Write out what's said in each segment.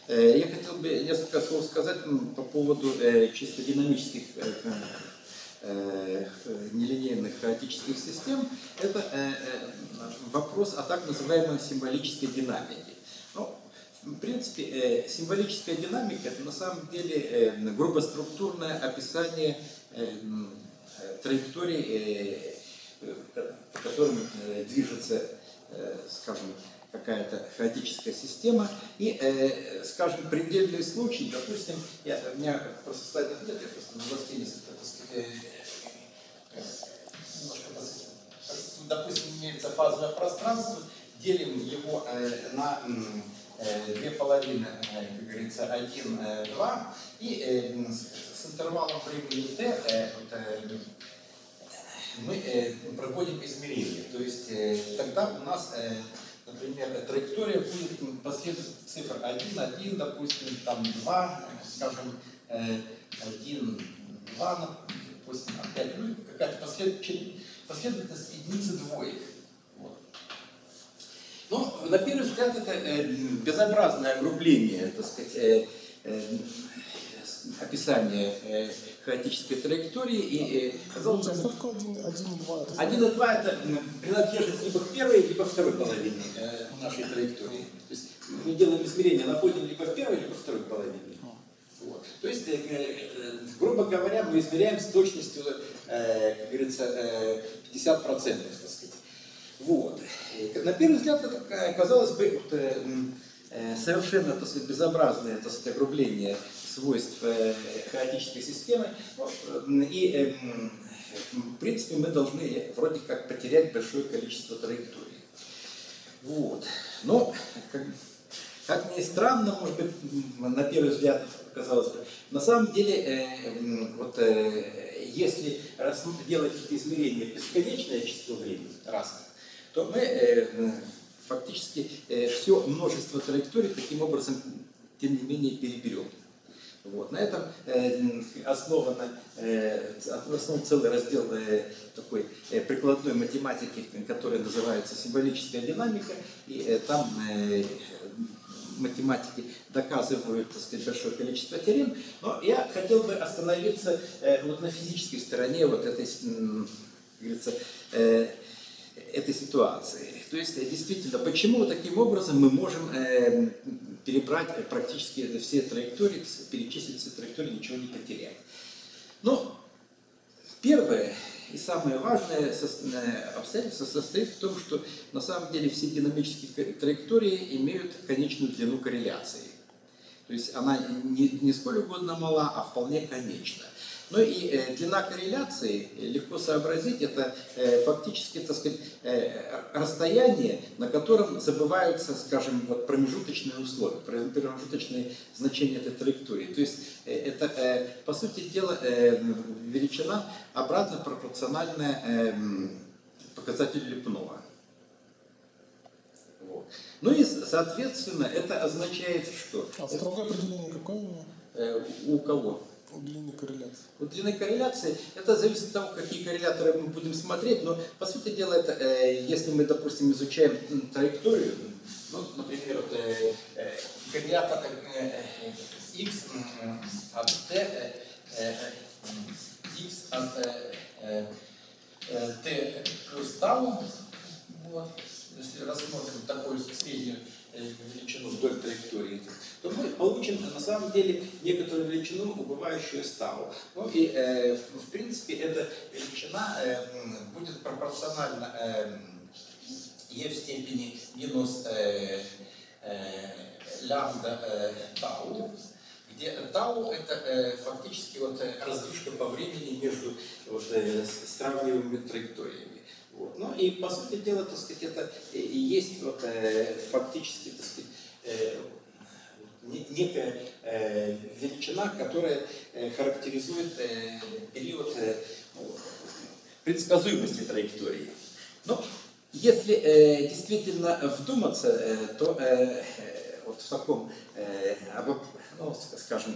Я хотел бы несколько слов сказать по поводу чисто динамических нелинейных хаотических систем. Это вопрос о так называемой символической динамике. Ну, в принципе, символическая динамика — это на самом деле грубоструктурное описание траекторий, по которым движется, скажем, какая-то хаотическая система. И, скажем, предельный случай, допустим, у меня просто слайдов нет, я просто на доске несколько, допустим, имеется фазовое пространство, делим его на две половины, как говорится, 1, 2, и с интервалом времени t мы проводим измерения. То есть тогда у нас, например, траектория будет последовать цифр 1, 1, допустим, там 2, скажем, 1, 2, допустим, опять, ну, какая-то последовательность единицы двоек. Вот. Ну, на первый взгляд, это безобразное огрубление, так сказать, описание хаотической траектории. И казалось, что такое 1 и 2? 1 и 2 это принадлежность либо к первой, либо к второй половине нашей траектории. То есть мы делаем измерения, находим либо в первой, либо в второй половине. Вот. То есть, грубо говоря, мы измеряем с точностью, как говорится, 50%, так сказать. Вот. На первый взгляд, это, казалось бы, совершенно, так сказать, безобразное, так сказать, огрубление свойств хаотической системы. И, в принципе, мы должны вроде как потерять большое количество траекторий. Вот. Но, как ни странно, может быть, на первый взгляд казалось бы, на самом деле, если делать эти измерения бесконечное число времени разных, то мы фактически все множество траекторий таким образом, тем не менее, переберем. Вот. На этом основан целый раздел такой прикладной математики, который называется символическая динамика, и там математики доказывают, так сказать, большое количество теорем. Но я хотел бы остановиться вот на физической стороне вот этой, говорится, этой ситуации. То есть, действительно, почему таким образом мы можем перебрать практически все траектории, перечислить все траектории, ничего не потерять. Но первое и самое важное обстоятельство состоит в том, что на самом деле все динамические траектории имеют конечную длину корреляции. То есть она не сколь угодно мала, а вполне конечна. Ну и длина корреляции, легко сообразить, это фактически, так сказать, расстояние, на котором забываются, скажем, вот промежуточные условия, промежуточные значения этой траектории. То есть это, по сути дела, величина обратно пропорциональная показателю Лепнова. Вот. Ну и, соответственно, это означает, что... А строгое определение какое у него? У кого? У длины корреляции. У длины корреляции, это зависит от того, какие корреляторы мы будем смотреть, но, по сути дела, это, если мы, допустим, изучаем траекторию, ну, например, коррелятор x от t, x от t плюс тау, вот, если рассмотрим такую среднюю величину вдоль траектории, то мы получим на самом деле некоторую величину, убывающую с тау. Ну и в принципе эта величина будет пропорциональна e в степени минус лямбда тау, где тау это фактически вот раздвижка по времени между вот, сравниваемыми траекториями. Вот. Ну и по сути дела, так сказать, это и есть вот, фактически, так сказать, некая величина, которая характеризует период предсказуемости траектории. Но если действительно вдуматься, то вот в таком, ну, скажем,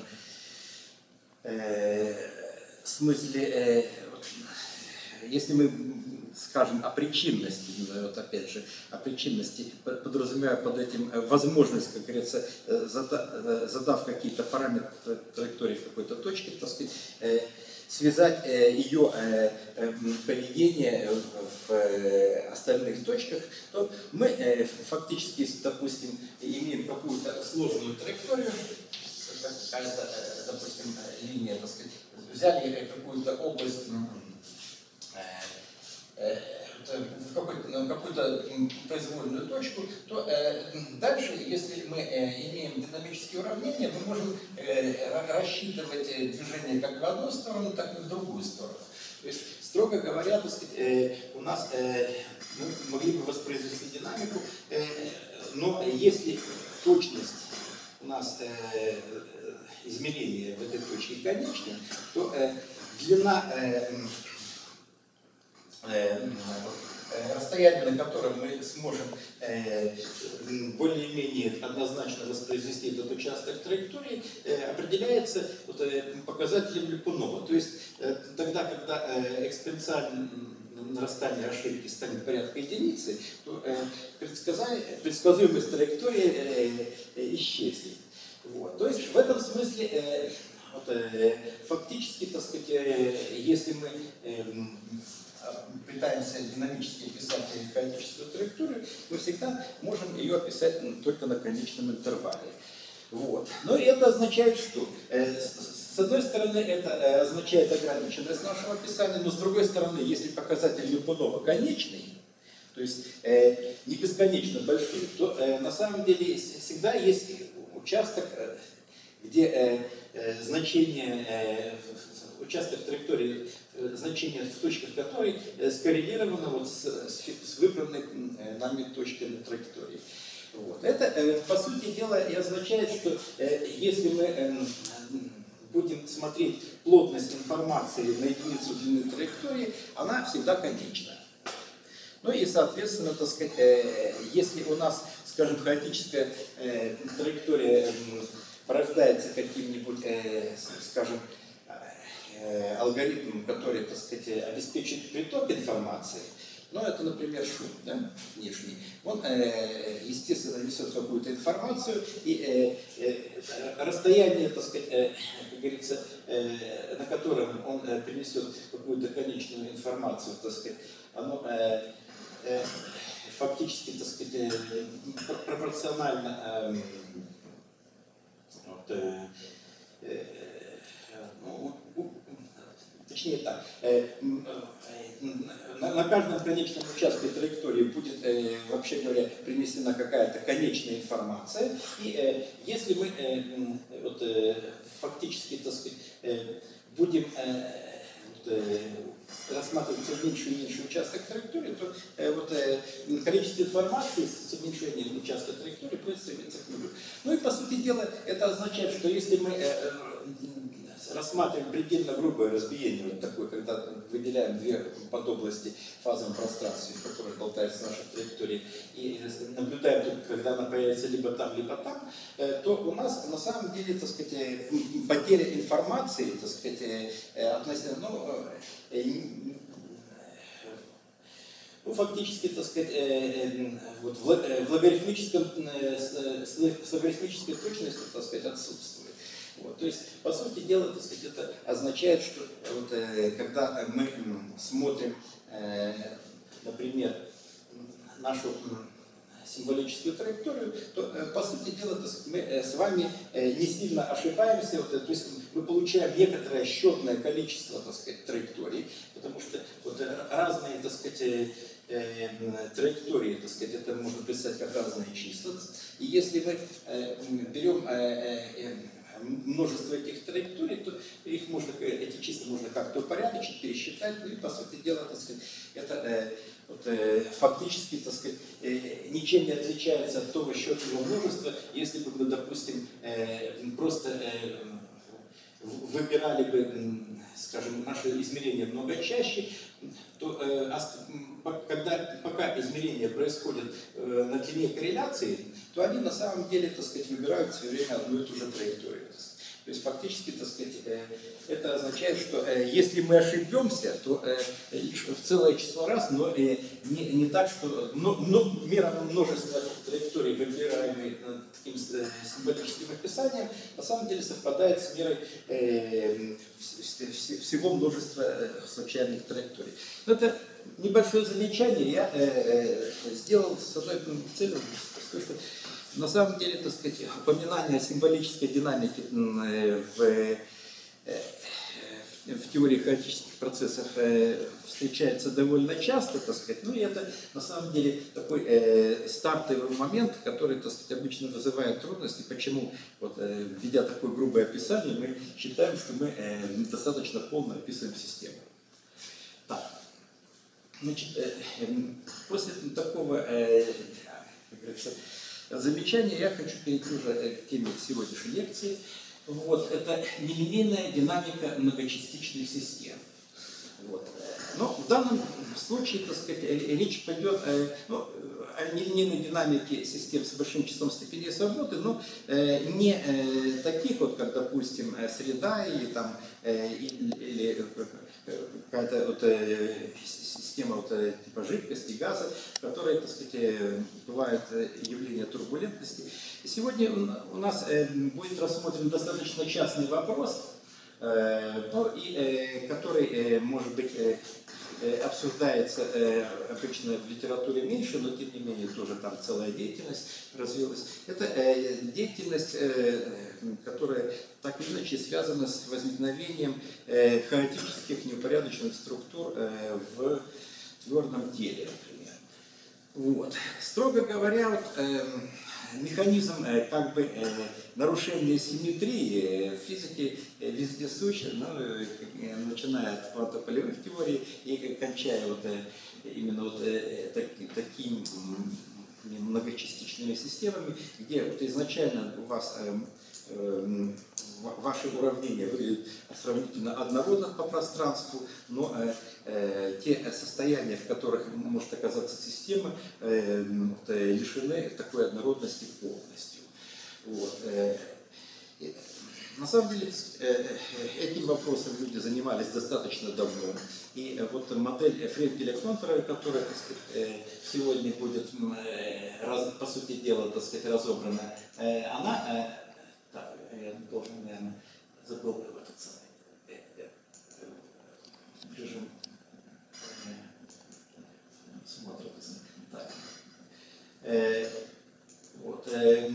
смысле, если мы скажем, о причинности, вот опять же, о причинности, подразумевая под этим возможность, как говорится, задав какие-то параметры траектории в какой-то точке, так сказать, связать ее поведение в остальных точках, то мы фактически, если, допустим, имеем какую-то сложную траекторию, какая-то, допустим, линия, так сказать, взяли какую-то область, в какую-то произвольную точку, то дальше, если мы имеем динамические уравнения, мы можем рассчитывать движение как в одну сторону, так и в другую сторону. То есть, строго говоря, так сказать, у нас мы могли бы воспроизвести динамику, но если точность у нас измерения в этой точке конечна, то длина расстояние, на котором мы сможем более-менее однозначно воспроизвести этот участок траектории, определяется показателем Липунова. То есть тогда, когда экспоненциальное нарастание ошибки станет порядка единицы, то предсказуемость траектории исчезнет. Вот. То есть в этом смысле фактически, так сказать, если мы пытаемся динамически описать хаотическую траекторию, мы всегда можем ее описать только на конечном интервале. Вот. Но это означает что? С одной стороны, это означает ограниченность нашего описания, но с другой стороны, если показатель Липунова конечный, то есть не бесконечно большой, то на самом деле всегда есть участок, где значение, участок траектории, значение в точках которой скоррелировано вот с выбранной нами точками траектории. Вот. Это, по сути дела, и означает, что если мы будем смотреть плотность информации на единицу длины траектории, она всегда конечна. Ну и, соответственно, так сказать, если у нас, скажем, хаотическая траектория порождается каким-нибудь, скажем, алгоритмом, который, так сказать, обеспечит приток информации, ну, это, например, шум, да, внешний, он, естественно, несет какую-то информацию, и расстояние, так сказать, как говорится, на котором он принесет какую-то конечную информацию, так сказать, оно фактически, так сказать, пропорционально точнее так, на каждом конечном участке траектории будет, вообще говоря, принесена какая-то конечная информация, и если мы фактически, так сказать, будем рассматривать все меньше и меньше участок траектории, то количество информации с уменьшением участка траектории будет стремиться к нулю. Ну и по сути дела это означает, что если мы рассматриваем предельно грубое разбиение, вот такое, когда выделяем две подобласти в фазовом пространстве, в которых болтается наша траектория, и наблюдаем только, когда она появится либо там, то у нас на самом деле, так сказать, потеря информации, так сказать, относительно, фактически, так сказать, вот в логарифмической точности, так сказать, отсутствует. Вот, то есть, по сути дела, так сказать, это означает, что вот, когда мы смотрим, например, нашу символическую траекторию, то, по сути дела, так сказать, мы с вами не сильно ошибаемся, то есть мы получаем некоторое счетное количество, так сказать, траекторий, потому что вот, разные, так сказать, траектории, так сказать, это можно представить как разные числа, и если мы берем множество этих траекторий, то их можно, эти числа можно как-то упорядочить, пересчитать, ну и по сути дела, так сказать, это фактически, так сказать, ничем не отличается от того счетного множества, если бы мы, допустим, просто выбирали бы, скажем, наше измерение много чаще, то пока измерения происходят на длине корреляции, то они на самом деле, так сказать, выбирают все время одну и ту же траекторию. То есть фактически, так сказать, это означает, что если мы ошибемся, то лишь в целое число раз, но не так, что мера множества траекторий, выбираемой таким символическим описанием, на самом деле совпадает с мерой всего множества случайных траекторий. Но это небольшое замечание я сделал с одной целью, что на самом деле, так сказать, упоминание о символической динамике в теории хаотических процессов встречается довольно часто, так сказать, ну и это на самом деле такой стартовый момент, который, так сказать, обычно вызывает трудности. Почему, вот, введя такое грубое описание, мы считаем, что мы достаточно полно описываем систему. Так, значит, после такого, как говорится, замечания я хочу перейти уже к теме сегодняшней лекции. Вот, это нелинейная динамика многочастичных систем. Вот. Но в данном случае, так сказать, речь пойдет о нелинейной динамике систем с большим числом степеней свободы, но не таких, вот, как, допустим, среда или, там, или какая-то вот, система вот, типа жидкости, газа, в которой, так сказать, бывают явления турбулентности. И сегодня у нас будет рассмотрен достаточно частный вопрос, который, может быть, обсуждается обычно в литературе меньше, но тем не менее тоже там целая деятельность развилась. Это деятельность, которая так или иначе связана с возникновением хаотических неупорядоченных структур в твердом теле, например. Вот. Строго говоря, вот, механизм как бы нарушения симметрии в физике вездесущ, начиная от квантополевых теорий и кончая вот, именно вот такими многочастичными системами, где вот изначально у вас ваши уравнения выглядят сравнительно однородно по пространству, но те состояния, в которых может оказаться система, лишены такой однородности полностью. Вот. На самом деле этим вопросом люди занимались достаточно давно. И вот модель Френкеля-Клонтера, которая, так сказать, сегодня будет, по сути дела, так сказать, разобрана, она... Так, я должен, наверное, забыл этот самый режим. Смотрит. Так. Вот.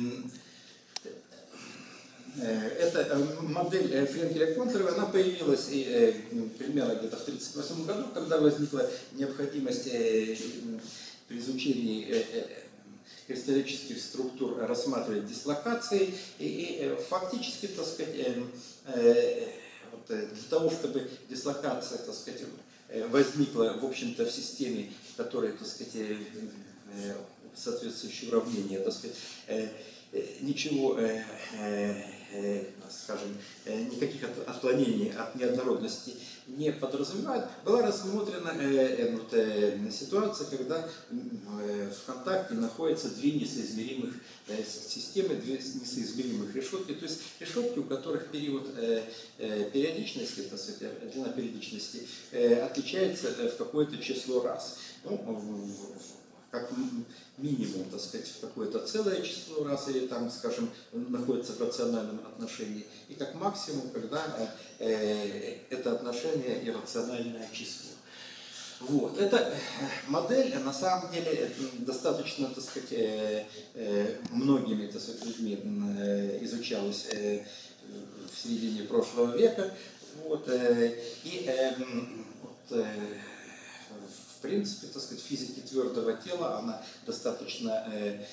Эта модель Френкеля-Клонтера, она появилась примерно где-то в 1938 году, когда возникла необходимость при изучении кристаллических структур рассматривать дислокации. И фактически, так сказать, вот, для того, чтобы дислокация, так сказать, возникла, в общем-то, в системе, которая, так сказать, соответствующее уравнение, так сказать, ничего, скажем, никаких отклонений от неоднородности не подразумевает, была рассмотрена ситуация, когда в контакте находятся две несоизмеримых системы, две несоизмеримых решетки, то есть решетки, у которых период периодичности, так сказать, длина периодичности отличается в какое-то число раз. Ну, как минимум, так сказать, в какое-то целое число раз, или там, скажем, находится в рациональном отношении, и как максимум, когда это отношение иррациональное число. Вот. Эта модель, на самом деле, достаточно, так сказать, многими, так сказать, людьми изучалась в середине прошлого века. Вот. И вот, в принципе, так сказать, физики твердого тела, она достаточно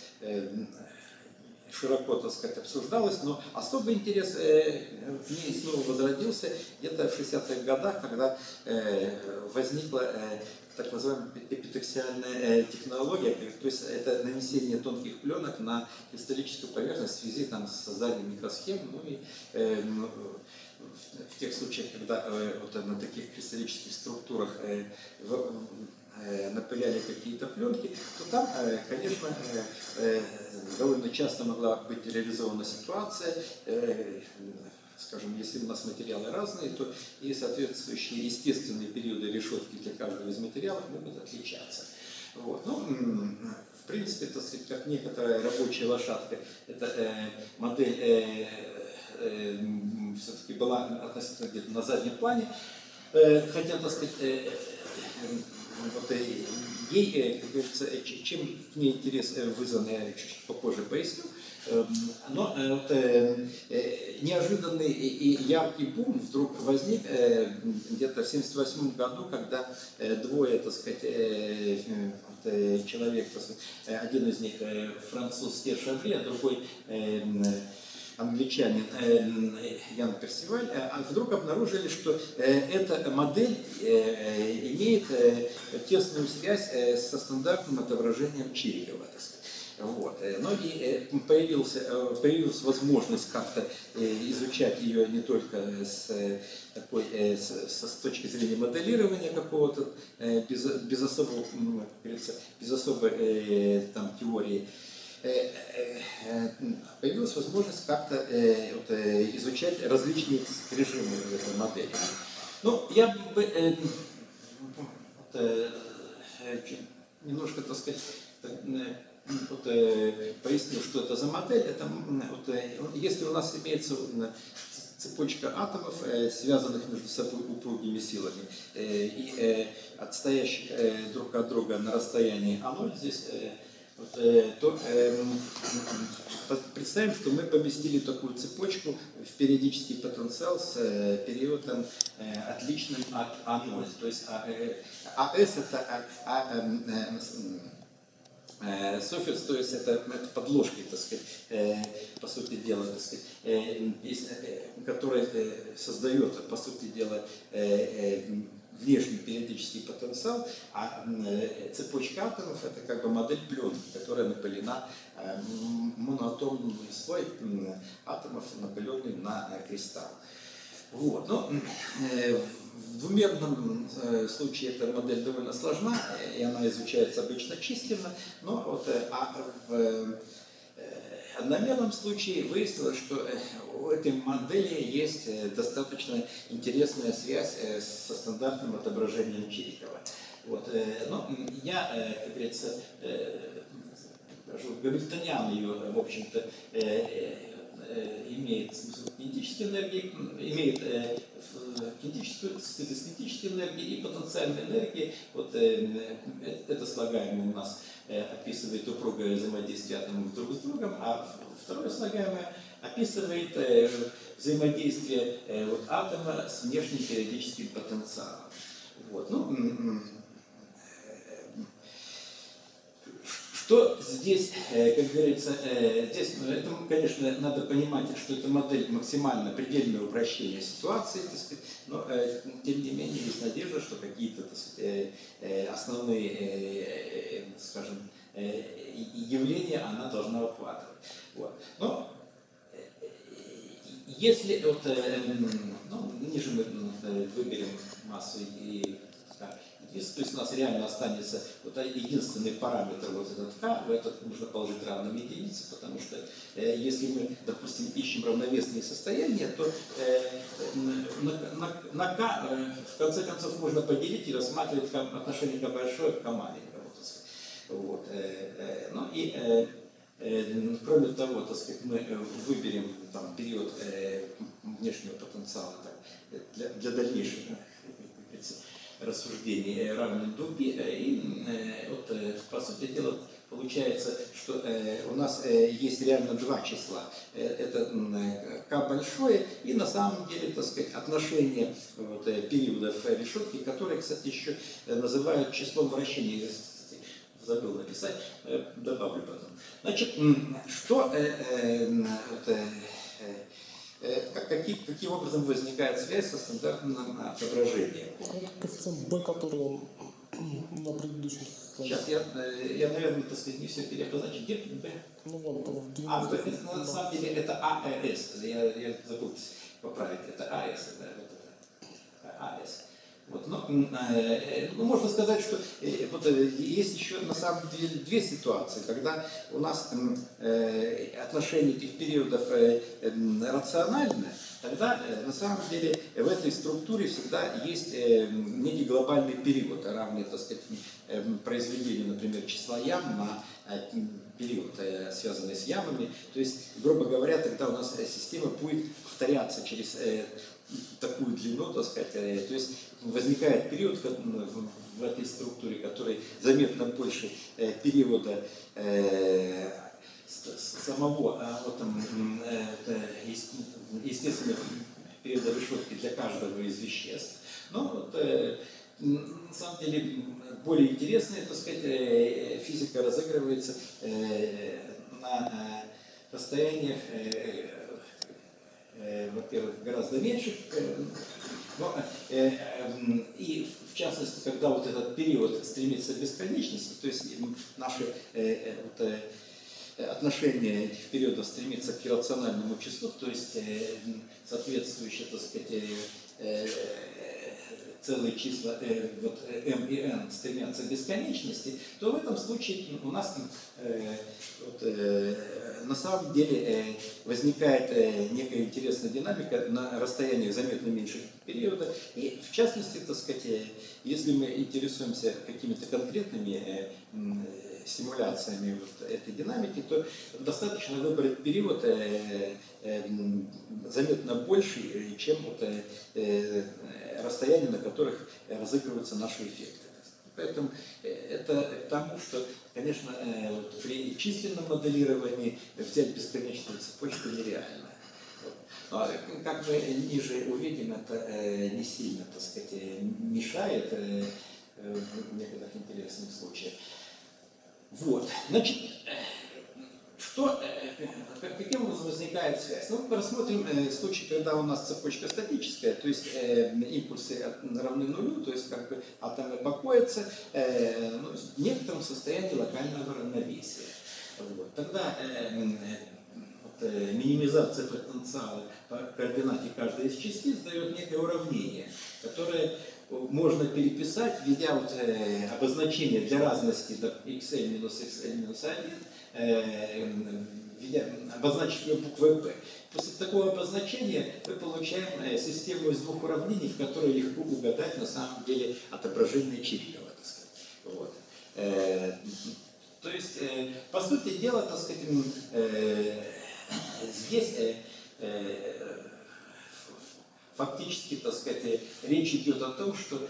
широко, так сказать, обсуждалась, но особый интерес к ней снова возродился где-то в 60-х годах, когда возникла так называемая эпитаксиальная технология, то есть это нанесение тонких пленок на кристаллическую поверхность в связи там, с созданием микросхем, ну и в тех случаях, когда вот на таких кристаллических структурах напыляли какие-то пленки, то там, конечно, довольно часто могла быть реализована ситуация, скажем, если у нас материалы разные, то и соответствующие естественные периоды решетки для каждого из материалов могут отличаться. Вот. Ну, в принципе, это как некоторая рабочая лошадка. Эта модель все-таки была относительно где-то на заднем плане, хотя, так сказать, вот, ей, как говорится, чем к ней интерес вызван, я чуть попозже поясню. Но вот, неожиданный и яркий бум вдруг возник где-то в 1978 году, когда двое, так сказать, человек, так сказать, один из них француз Пьер Шаври, а другой англичанин Ян Персиваль, вдруг обнаружили, что эта модель имеет тесную связь со стандартным отображением Чирикова. Вот. Ну и появилась возможность как-то изучать ее не только с точки зрения моделирования какого-то, без особой там, теории. Появилась возможность как-то изучать различные режимы этой модели. Ну, я бы немножко, так сказать, пояснил, что это за модель. Это, если у нас имеется цепочка атомов, связанных между собой упругими силами, и отстоящих друг от друга на расстоянии А0 здесь, то представим, что мы поместили такую цепочку в периодический потенциал с периодом отличным от А0. То есть АС это суффикс, то есть это подложки, так сказать, по сути дела, так сказать, который создает, по сути дела, внешний периодический потенциал, а цепочка атомов это как бы модель пленки, которая напылена моноатомный слой атомов, напыленный на кристалл. Вот. Но в двумерном случае эта модель довольно сложна, и она изучается обычно численно, но вот, в одномерном случае выяснилось, что у этой модели есть достаточно интересная связь со стандартным отображением Чирикова. Вот. Но я, как говорится, гамильтониан ее, в общем-то, имеет кинетическую энергию, имеет кинетическую, кинетическую энергию и потенциальную энергию. Вот это слагаемое у нас описывает упругое взаимодействие атомов друг с другом, а второе слагаемое описывает взаимодействие атома с внешним периодическим потенциалом. Вот. Ну, что здесь, как говорится, здесь, это, конечно, надо понимать, что эта модель максимально предельное упрощение ситуации, так сказать, но тем не менее есть надежда, что какие-то, так сказать, основные, скажем, явления она должна охватывать. Вот. Но если вот, ну, ниже мы выберем массу и то есть у нас реально останется вот единственный параметр, вот этот k, в этот нужно положить равным единице, потому что если мы, допустим, ищем равновесные состояния, то на k в конце концов можно поделить и рассматривать отношение k большое к k маленькому. Вот. Ну и кроме того, так сказать, мы выберем там, период внешнего потенциала для дальнейших рассуждений равным дуге, и вот, по сути дела получается, что у нас есть реально два числа. Это k большое и на самом деле, так сказать, отношение вот, периодов решетки, которые, кстати, еще называют числом вращения. Я, кстати, забыл написать, добавлю потом. Значит, что каким образом возникает связь со стандартным отображением? Коэффициент b, который на предыдущем слайде. Сейчас я, наверное, так сказать, не все переобозначу. Где b? Ну вот, в 90. На самом деле это АЭС. Я забыл поправить. Это АЭС. АЭС. Вот, ну, можно сказать, что вот, есть еще на самом деле две ситуации, когда у нас отношение этих периодов рациональное, тогда на самом деле в этой структуре всегда есть некий глобальный период, равный, так сказать, произведению, например, числа ям на период, связанный с ямами. То есть, грубо говоря, тогда у нас система будет повторяться через такую длину, так сказать, то есть возникает период в этой структуре, который заметно больше периода самого естественного периода решетки для каждого из веществ. Но на самом деле более интересная, так сказать, физика разыгрывается на расстояниях, во-первых, гораздо меньших, и в частности, когда вот этот период стремится к бесконечности, то есть наше отношение этих периодов стремится к иррациональному числу, то есть соответствующие, так сказать, целые числа m и n стремятся к бесконечности, то в этом случае у нас на самом деле возникает некая интересная динамика на расстояниях заметно меньших периода. И в частности, так сказать, если мы интересуемся какими-то конкретными симуляциями этой динамики, то достаточно выбрать период заметно больше, чем расстояния, на которых разыгрываются наши эффекты. Поэтому это к тому, что, конечно, при численном моделировании взять бесконечную цепочку нереально. Но, как мы ниже увидим, это не сильно, так сказать, мешает в некоторых интересных случаях. Вот, значит, каким образом возникает связь? Ну, рассмотрим случай, когда у нас цепочка статическая, то есть импульсы равны нулю, то есть как бы атомы покоятся в некотором состоянии локального равновесия. Вот. Тогда минимизация потенциала по координате каждой из частиц дает некое уравнение, которое можно переписать, введя обозначение для разности до xl минус xl минус 1, обозначив ее буквой P. После такого обозначения мы получаем систему из двух уравнений, в которой легко угадать на самом деле отображение Чирикова, так сказать. Вот. То есть, по сути дела, так сказать, здесь фактически, так сказать, речь идет о том, что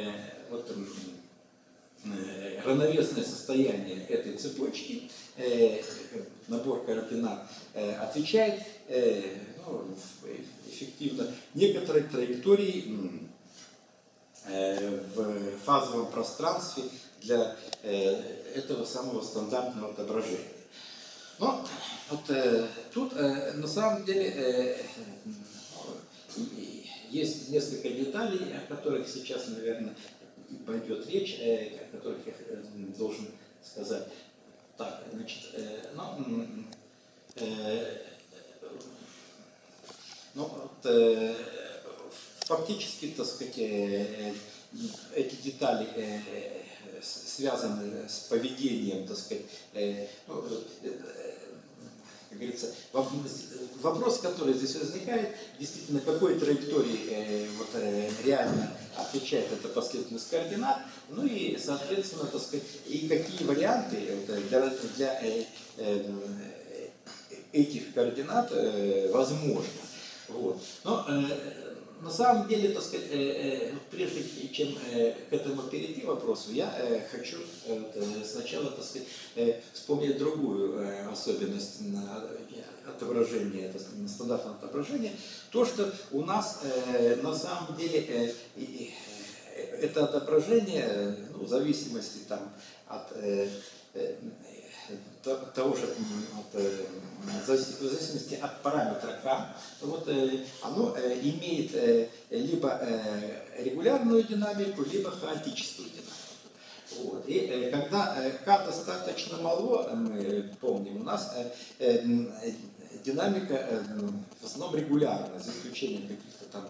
равновесное состояние этой цепочки, набор координат, отвечает эффективно некоторой траектории в фазовом пространстве для этого самого стандартного отображения. Но тут на самом деле есть несколько деталей, о которых сейчас, наверное, пойдет речь, о которых я должен сказать. Так, значит, фактически, так сказать, эти детали связаны с поведением, так сказать, как говорится, вопрос, который здесь возникает, действительно, какой траектории реально отвечает эта последовательность координат, ну и, соответственно, так сказать, и какие варианты для этих координат возможны. Вот. Но на самом деле, так сказать, прежде чем к этому перейти вопросу, я хочу сначала, так сказать, вспомнить другую особенность отображения, стандартного отображения. То, что у нас на самом деле это отображение, в зависимости от того же, в зависимости от параметра k, оно имеет либо регулярную динамику, либо хаотическую динамику. Вот. И когда k достаточно мало, мы помним, у нас динамика в основном регулярна, за исключением каких-то там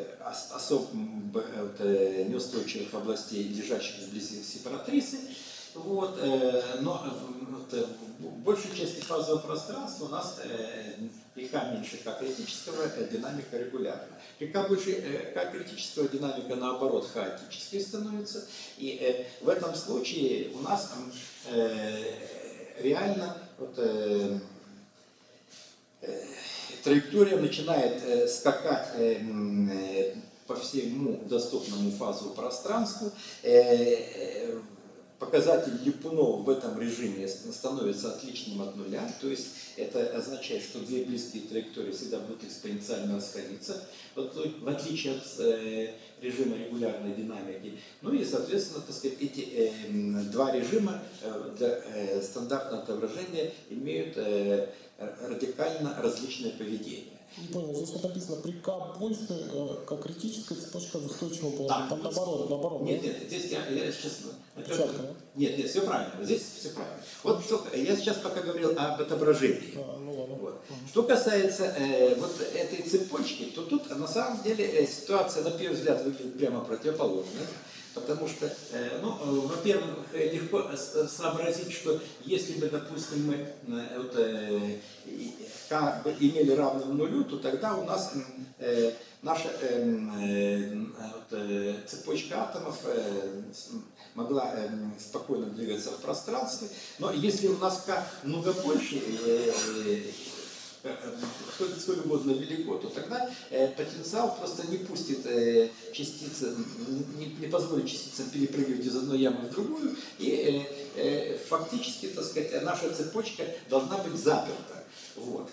особо неустойчивых областей, лежащих вблизи сепаратрисы. Вот, но в большей части фазового пространства у нас при К меньше К критического динамика регулярна. При К больше К критического динамика наоборот хаотической становится. И в этом случае у нас реально вот, траектория начинает скакать по всему доступному фазовому пространству. Показатель Липунова в этом режиме становится отличным от нуля, то есть это означает, что две близкие траектории всегда будут экспоненциально расходиться, в отличие от режима регулярной динамики. Ну и, соответственно, так сказать, эти два режима для стандартного отображения имеют радикально различное поведение. Не понял, здесь вот написано, при К больше, как критическая цепочка в устойчивом положении. Да, Там наоборот. Нет, здесь я сейчас... Печатка, да? Нет, все правильно, здесь все правильно. Вот я сейчас пока говорил об отображении. Ну ладно. Вот. Что касается вот этой цепочки, то тут на самом деле ситуация на первый взгляд выглядит прямо противоположной. Потому что, во-первых, легко сообразить, что если бы, допустим, мы К имели равным нулю, то тогда у нас наша цепочка атомов могла спокойно двигаться в пространстве. Но если у нас К много больше, сколь угодно велико, то тогда потенциал просто не пустит частицы, не позволит частицам перепрыгивать из одной ямы в другую, и фактически, так сказать, наша цепочка должна быть заперта. Вот.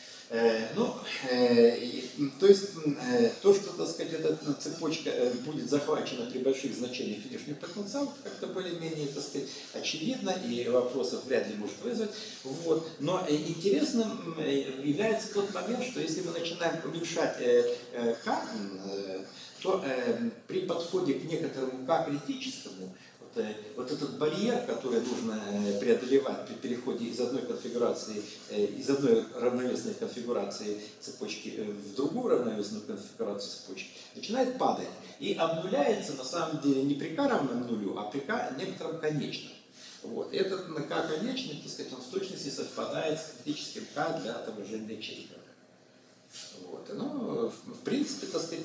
То есть, то, что, так сказать, эта цепочка будет захвачена при больших значениях внешних потенциалов, как-то более-менее, так сказать, очевидно, и вопросов вряд ли может вызвать. Вот. Но интересным является тот момент, что если мы начинаем уменьшать К, то при подходе к некоторому К критическому, вот этот барьер, который нужно преодолевать при переходе из одной конфигурации, из одной равновесной конфигурации цепочки в другую равновесную конфигурацию цепочки, начинает падать и обнуляется на самом деле не при К равном нулю, а при К некотором конечном. Вот. Этот К конечный, так сказать, он в точности совпадает с критическим К для отображения Чирикова. Вот. Ну, в принципе, так сказать,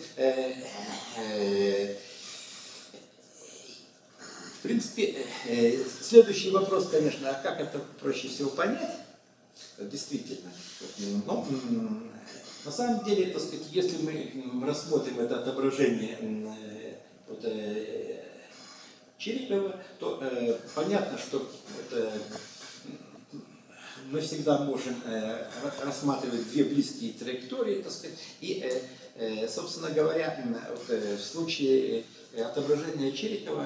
в принципе, следующий вопрос, конечно, а как это проще всего понять? Действительно. Но, на самом деле, так сказать, если мы рассмотрим это отображение Чирикова, то понятно, что мы всегда можем рассматривать две близкие траектории, так сказать, и, собственно говоря, в случае отображения Чирикова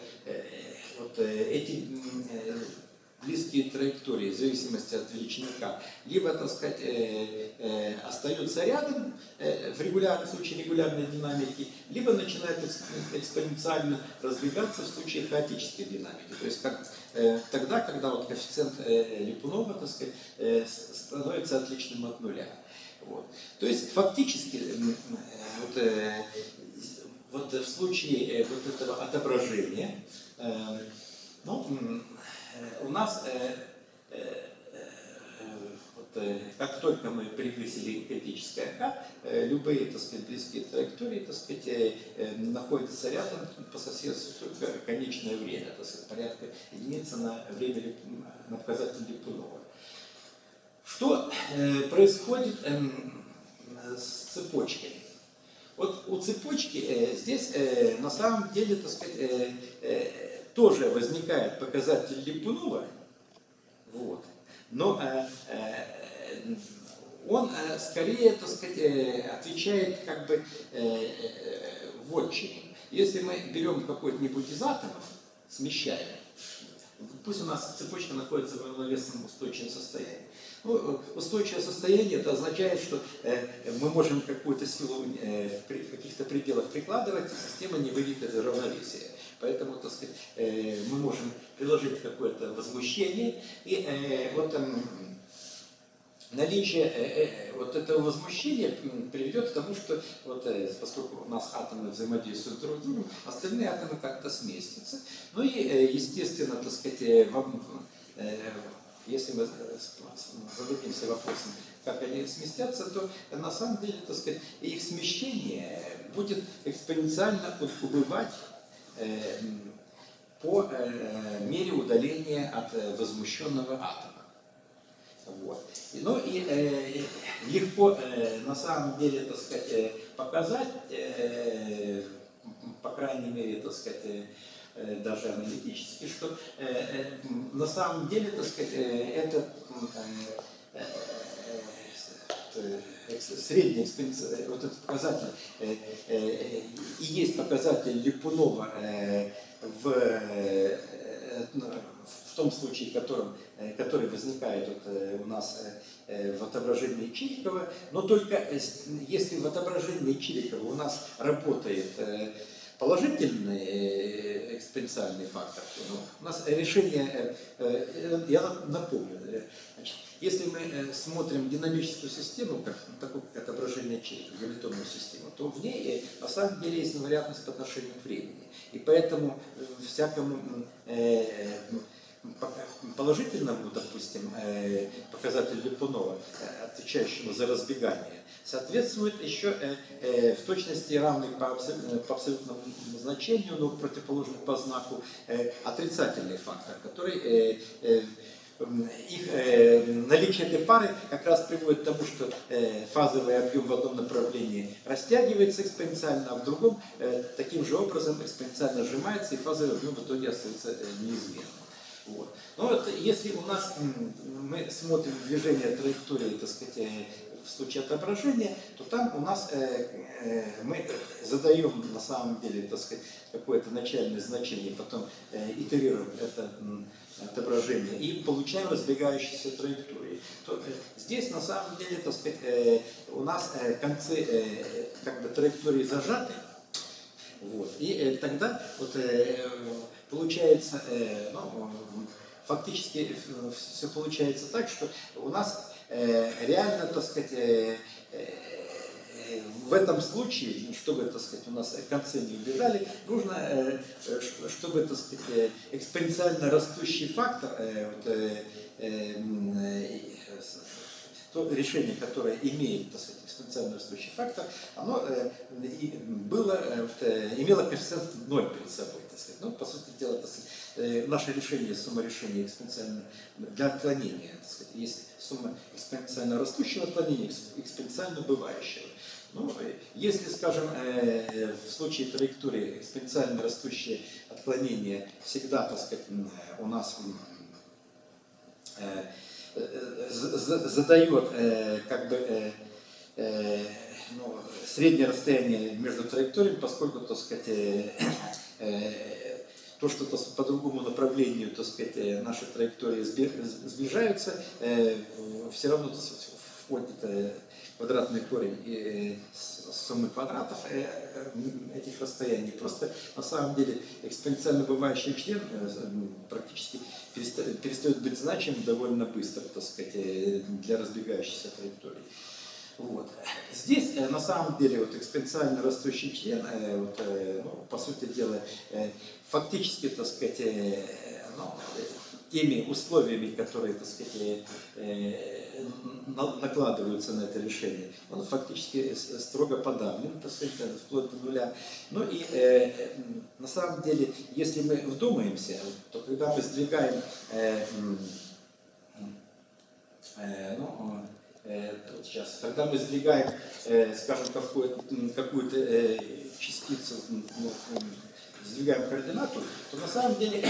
эти близкие траектории, в зависимости от величины К, либо, так сказать, остаются рядом в случае регулярной динамики, либо начинают экспоненциально раздвигаться в случае хаотической динамики. То есть тогда, когда вот коэффициент Липунова, так сказать, становится отличным от нуля. Вот. То есть фактически вот в случае вот этого отображения у нас, как только мы превысили критическое К, любые, так сказать, близкие траектории, так сказать, находятся рядом по соседству только конечное время, так сказать, порядка единицы на время, на показатель Липунова. Что происходит с цепочкой? Вот у цепочки здесь на самом деле, так сказать, тоже возникает показатель Липунова, вот, но он скорее, так сказать, отвечает как бы вот чему. Если мы берем какой-нибудь из атомов, смещаем, пусть у нас цепочка находится в равновесном устойчивом состоянии. Ну, устойчивое состояние это означает, что мы можем какую-то силу в каких-то пределах прикладывать, и система не выйдет из равновесия. Поэтому, так сказать, мы можем приложить какое-то возмущение, и вот наличие вот этого возмущения приведет к тому, что вот, поскольку у нас атомы взаимодействуют друг с другом, остальные атомы как-то сместятся. Ну и, естественно, так сказать, если мы зададимся вопросом, как они сместятся, то на самом деле, так сказать, их смещение будет экспоненциально убывать по мере удаления от возмущенного атома. Вот. Ну и легко на самом деле, так сказать, показать, по крайней мере, так сказать, даже аналитически, что на самом деле, так сказать, этот средний экспоненциальный, вот этот показатель и есть показатель Липунова в том случае, который возникает вот у нас в отображении Чирикова, но только если в отображении Чирикова у нас работает положительный экспоненциальный фактор, то у нас решение, я напомню, значит, если мы смотрим динамическую систему, как такое как отображение Чирикова, гравитонную систему, то в ней на самом деле есть инвариантность по отношению к времени. И поэтому всякому положительному, допустим, показателю Липунова, отвечающему за разбегание, соответствует еще в точности равный по абсолютному значению, но противоположный по знаку, отрицательный фактор, который наличие этой пары как раз приводит к тому, что фазовый объем в одном направлении растягивается экспоненциально, а в другом таким же образом экспоненциально сжимается, и фазовый объем в итоге остается неизменным. Вот. Но вот если у нас мы смотрим движение траектории, так сказать, в случае отображения, то там у нас мы задаем на самом деле, так сказать, какое-то начальное значение, потом итерируем это отображение и получаем разбегающиеся траектории. То здесь на самом деле, так сказать, у нас концы как бы траектории зажаты, вот, и тогда вот, получается, ну, фактически все получается так, что у нас реально, так сказать, в этом случае, чтобы, так сказать, у нас концы не убежали, нужно, чтобы, так сказать, экспоненциально растущий фактор, то решение, которое имеет, так сказать, экспоненциально растущий фактор, оно имело коэффициент 0 перед собой, так сказать. Ну, по сути дела, так сказать, наше решение, сумма решения экспоненциально для отклонения, так сказать, есть сумма экспоненциально растущего отклонения, экспоненциально убывающего. Ну, если, скажем, в случае траектории экспоненциально растущее отклонение всегда, так сказать, у нас задает как бы ну, среднее расстояние между траекториями, поскольку, так сказать, то, что по другому направлению, так сказать, наши траектории сближаются, все равно, так сказать, входит квадратный корень суммы квадратов этих расстояний. Просто на самом деле экспоненциально убывающий член практически перестает быть значимым довольно быстро, так сказать, для разбегающейся траектории. Вот. Здесь на самом деле вот, экспоненциально растущий член, вот, ну, по сути дела, фактически, так сказать, ну, теми условиями, которые, так сказать, накладываются на это решение, он фактически строго подавлен, так сказать, вплоть до нуля. Ну и на самом деле, если мы вдумаемся, то когда мы сдвигаем сейчас, когда мы сдвигаем, скажем, какую-то частицу, сдвигаем координату, то на самом деле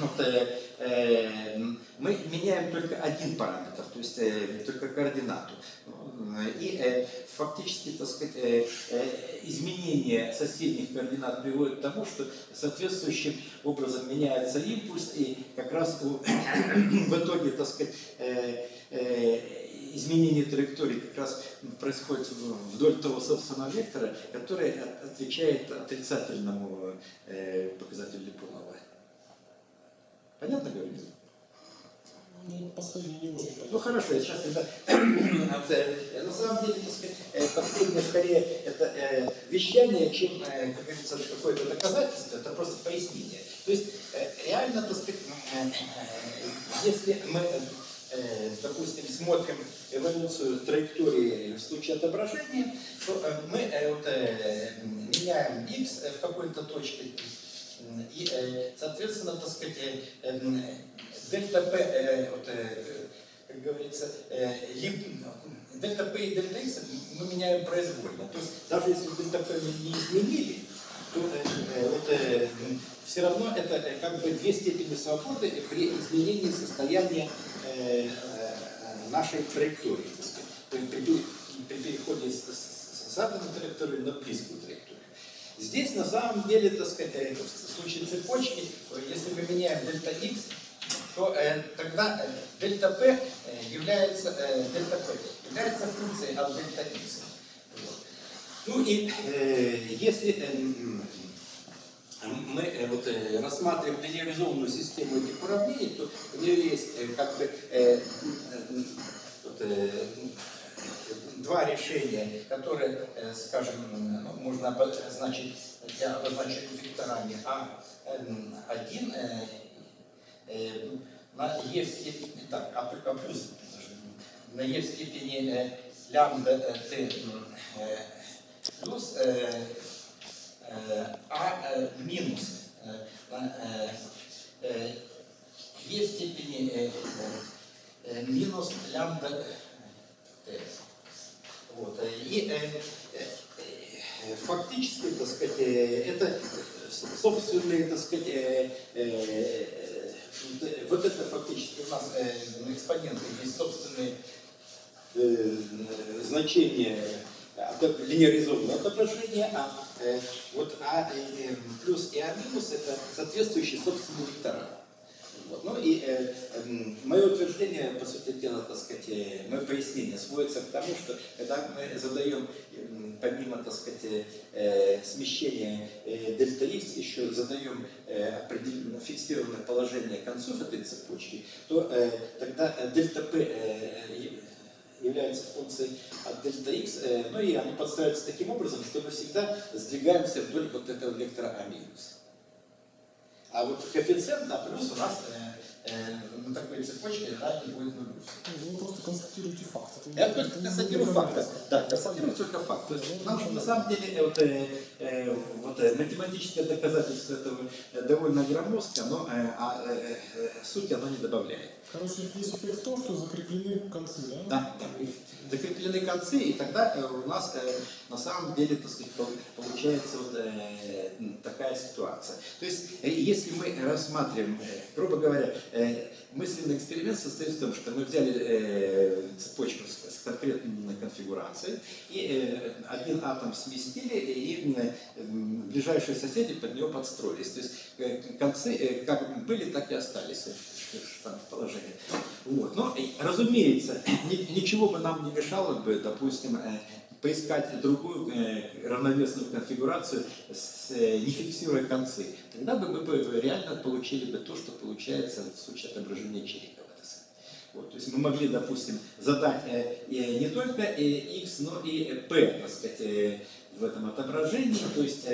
мы меняем только один параметр, то есть только координату. И фактически, так сказать, изменение соседних координат приводит к тому, что соответствующим образом меняется импульс, и как раз в итоге, так сказать, изменение траектории как раз происходит вдоль того собственного вектора, который отвечает отрицательному показателю Липунова. Понятно говорю? Ну, последний не очень Ну хорошо, я сейчас когда на самом деле, так сказать, последнее скорее это вещание, чем, как говорится, какое-то доказательство, это просто пояснение. То есть реально, так сказать, если мы, допустим, смотрим эволюцию траектории в случае отображения, то мы меняем x в какой-то точке, и, соответственно, так сказать, дельта p, как говорится, дельта p и дельта x мы меняем произвольно. То есть даже если дельта p не изменили, то все равно это как бы две степени свободы при изменении состояния нашей траектории. То есть при переходе с заданной траектории на близкую траекторию. Здесь на самом деле, так сказать, в случае цепочки, если мы меняем дельта x, то тогда дельта p является функцией от дельта x. Вот. Ну и если мы рассматриваем линеаризованную систему этих уравнений, то у нее есть как бы два решения, которые, скажем, можно обозначить, я обозначу векторами А1 на e в степени, так, А плюс на e в степени лямбда t плюс А минус e в степени минус лямбда t. Вот. И фактически, так сказать, это собственные, так сказать, вот это фактически у нас экспоненты есть собственные значения линеаризованного отображения, а вот А плюс и А минус это соответствующие собственные вектора. Вот. Ну и мое утверждение, по сути дела, так сказать, мое пояснение сводится к тому, что когда мы задаем, помимо, так сказать, смещения дельта x, еще задаем определенно фиксированное положение концов этой цепочки, то тогда дельта p является функцией от дельта x, ну и оно подстраивается таким образом, что мы всегда сдвигаемся вдоль вот этого вектора А минус. А вот коэффициент на плюс у нас на такой цепочке равен будет нулю. Вы просто констатируете факт. Я только констатирую факт. Да, констатирую только факт. То есть, на самом деле математическое доказательство этого довольно громоздкое, но суть оно не добавляет. Короче, есть эффект в том, что закреплены концы, да? Да, закреплены концы, и тогда у нас на самом деле, так сказать, получается вот такая ситуация. То есть, если мы рассматриваем, грубо говоря, мысленный эксперимент состоит в том, что мы взяли цепочку с конкретной конфигурацией, и один атом сместили, и ближайшие соседи под него подстроились. То есть, концы как были, так и остались в положении. Вот. Но, разумеется, ничего бы нам не мешало бы, допустим, поискать другую равновесную конфигурацию, не фиксируя концы. Тогда бы мы реально получили бы то, что получается в случае отображения Черикова. Вот. То есть мы могли, допустим, задать не только x, но и p, так сказать, в этом отображении. То есть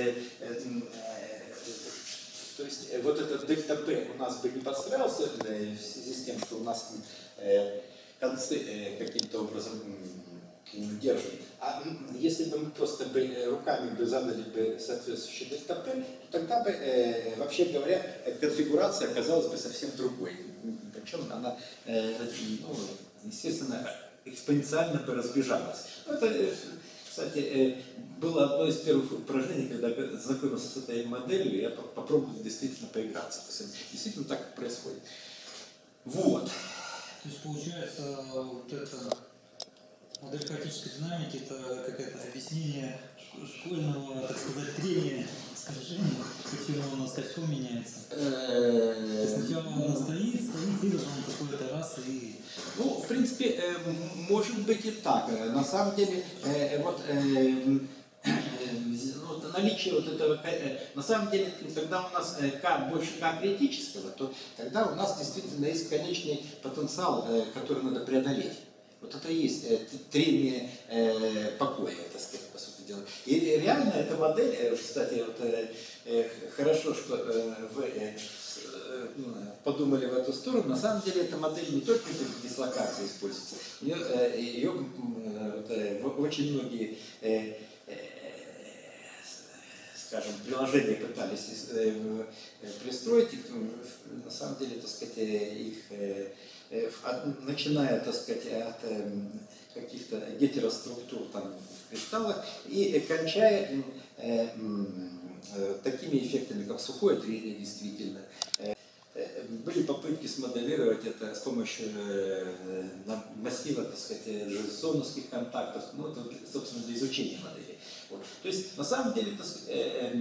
вот этот дельта p у нас бы не подстраивался в связи с тем, что у нас концы каким-то образом держим. А если бы мы просто руками бы задали бы соответствующий дельта p, то тогда бы, вообще говоря, конфигурация оказалась бы совсем другой. Причем она, естественно, экспоненциально бы разбежалась. Это, кстати, было одно из первых упражнений, когда я знакомился с этой моделью, я попробовал действительно поиграться. Действительно так и происходит. Вот. То есть получается, вот эта модель хаотической динамики — это какое-то объяснение школьного, так сказать, трения искажений, почему оно скачком меняется. Сначала оно стоит, и потом какой-то раз и... Ну, в принципе, может быть и так. На самом деле, наличие вот этого, на самом деле, когда у нас К больше К критического, то тогда у нас действительно есть конечный потенциал, который надо преодолеть. Вот это и есть трение покоя, так сказать, по сути дела. И реально эта модель, кстати, вот, хорошо, что вы подумали в эту сторону. На самом деле эта модель не только для дислокации используется, ее очень многие, скажем, приложения пытались пристроить, на самом деле, так сказать, их, начиная, так сказать, от каких-то гетероструктур там в кристаллах и кончая такими эффектами, как сухое трение, действительно. Были попытки смоделировать это с помощью массива, так сказать, зоновских контактов, ну, это, собственно, для изучения моделей. Вот. То есть, на самом деле, так сказать,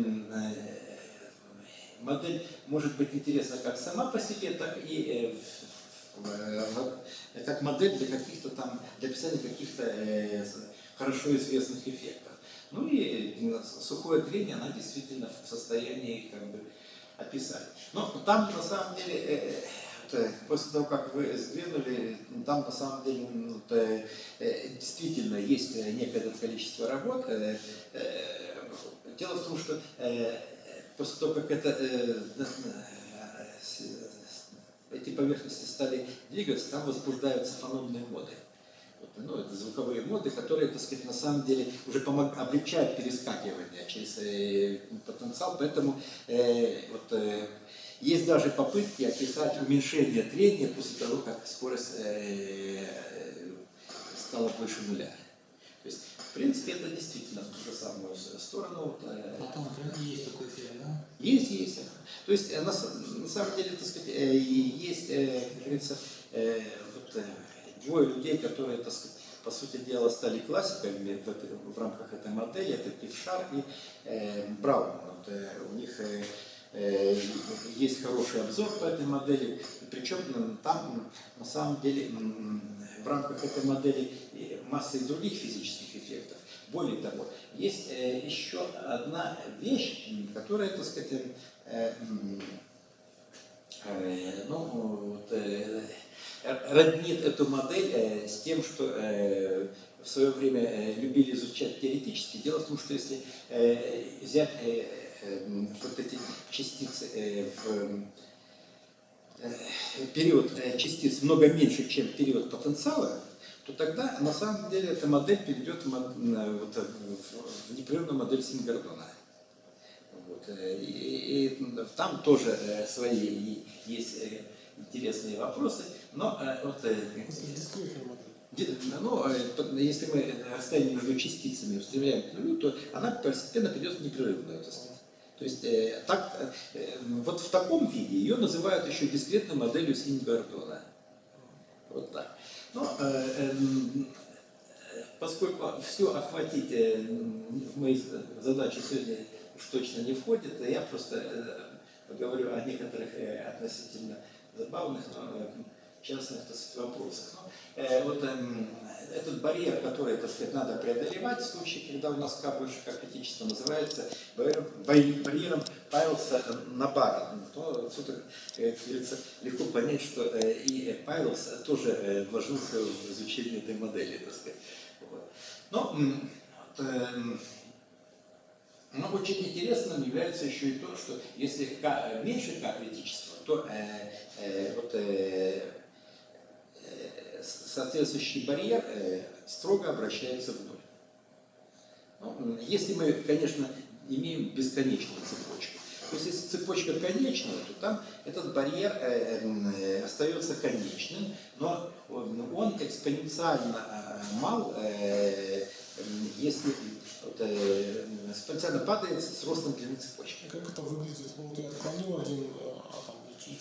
модель может быть интересна как сама по себе, так и как модель для каких-то там, для описания каких-то хорошо известных эффектов. Ну и сухое трение, она действительно в состоянии как бы описать. Но там на самом деле, после того, как вы сдвинули, там на самом деле действительно есть некое количество работ. Дело в том, что после того, как эти поверхности стали двигаться, там возбуждаются фономные моды. Ну, это звуковые моды, которые, так сказать, на самом деле уже облегчают перескакивание через потенциал. Поэтому есть даже попытки описать уменьшение трения после того, как скорость стала больше нуля. То есть, в принципе, это действительно в ту же самую сторону. Потом есть такой эффект, да? Есть. То есть, на самом деле, так сказать, есть, как говорится, двое людей, которые, так сказать, по сути дела, стали классиками в рамках этой модели, это Пившар и Браун. Вот, у них есть хороший обзор по этой модели, причем там, на самом деле, в рамках этой модели масса и других физических эффектов. Более того, есть еще одна вещь, которая, так сказать, роднит эту модель с тем, что в свое время любили изучать теоретически. Дело в том, что если взять вот эти частицы в период частиц много меньше, чем период потенциала, то тогда на самом деле эта модель перейдет в непрерывную модель Син-Гордона. Вот. И там тоже свои есть интересные вопросы, но если мы расстояние между частицами устремляем к нулю, то она постепенно придет в непрерывную, так сказать. То есть вот в таком виде ее называют еще дискретной моделью Син-Гордона. Вот так. Но поскольку все охватить в мои задачи сегодня уж точно не входит, я просто поговорю о некоторых относительно забавных, но частных, так сказать, вопросах. Вот этот барьер, который, так сказать, надо преодолевать в случае, когда у нас К больше К критического, называется барьером Пайлса-Набара. Тут, как говорится, легко понять, что и Пайлс тоже вложился в изучение этой модели, так сказать. Вот. Но очень интересным является еще и то, что если К меньше К критического, то соответствующий барьер строго обращается в ноль. Если мы, конечно, имеем бесконечную цепочку. То есть, если цепочка конечная, то там этот барьер остается конечным, но он экспоненциально мал, если экспоненциально падает с ростом длины цепочки. Как это выглядит? Вот я отклонил один атом,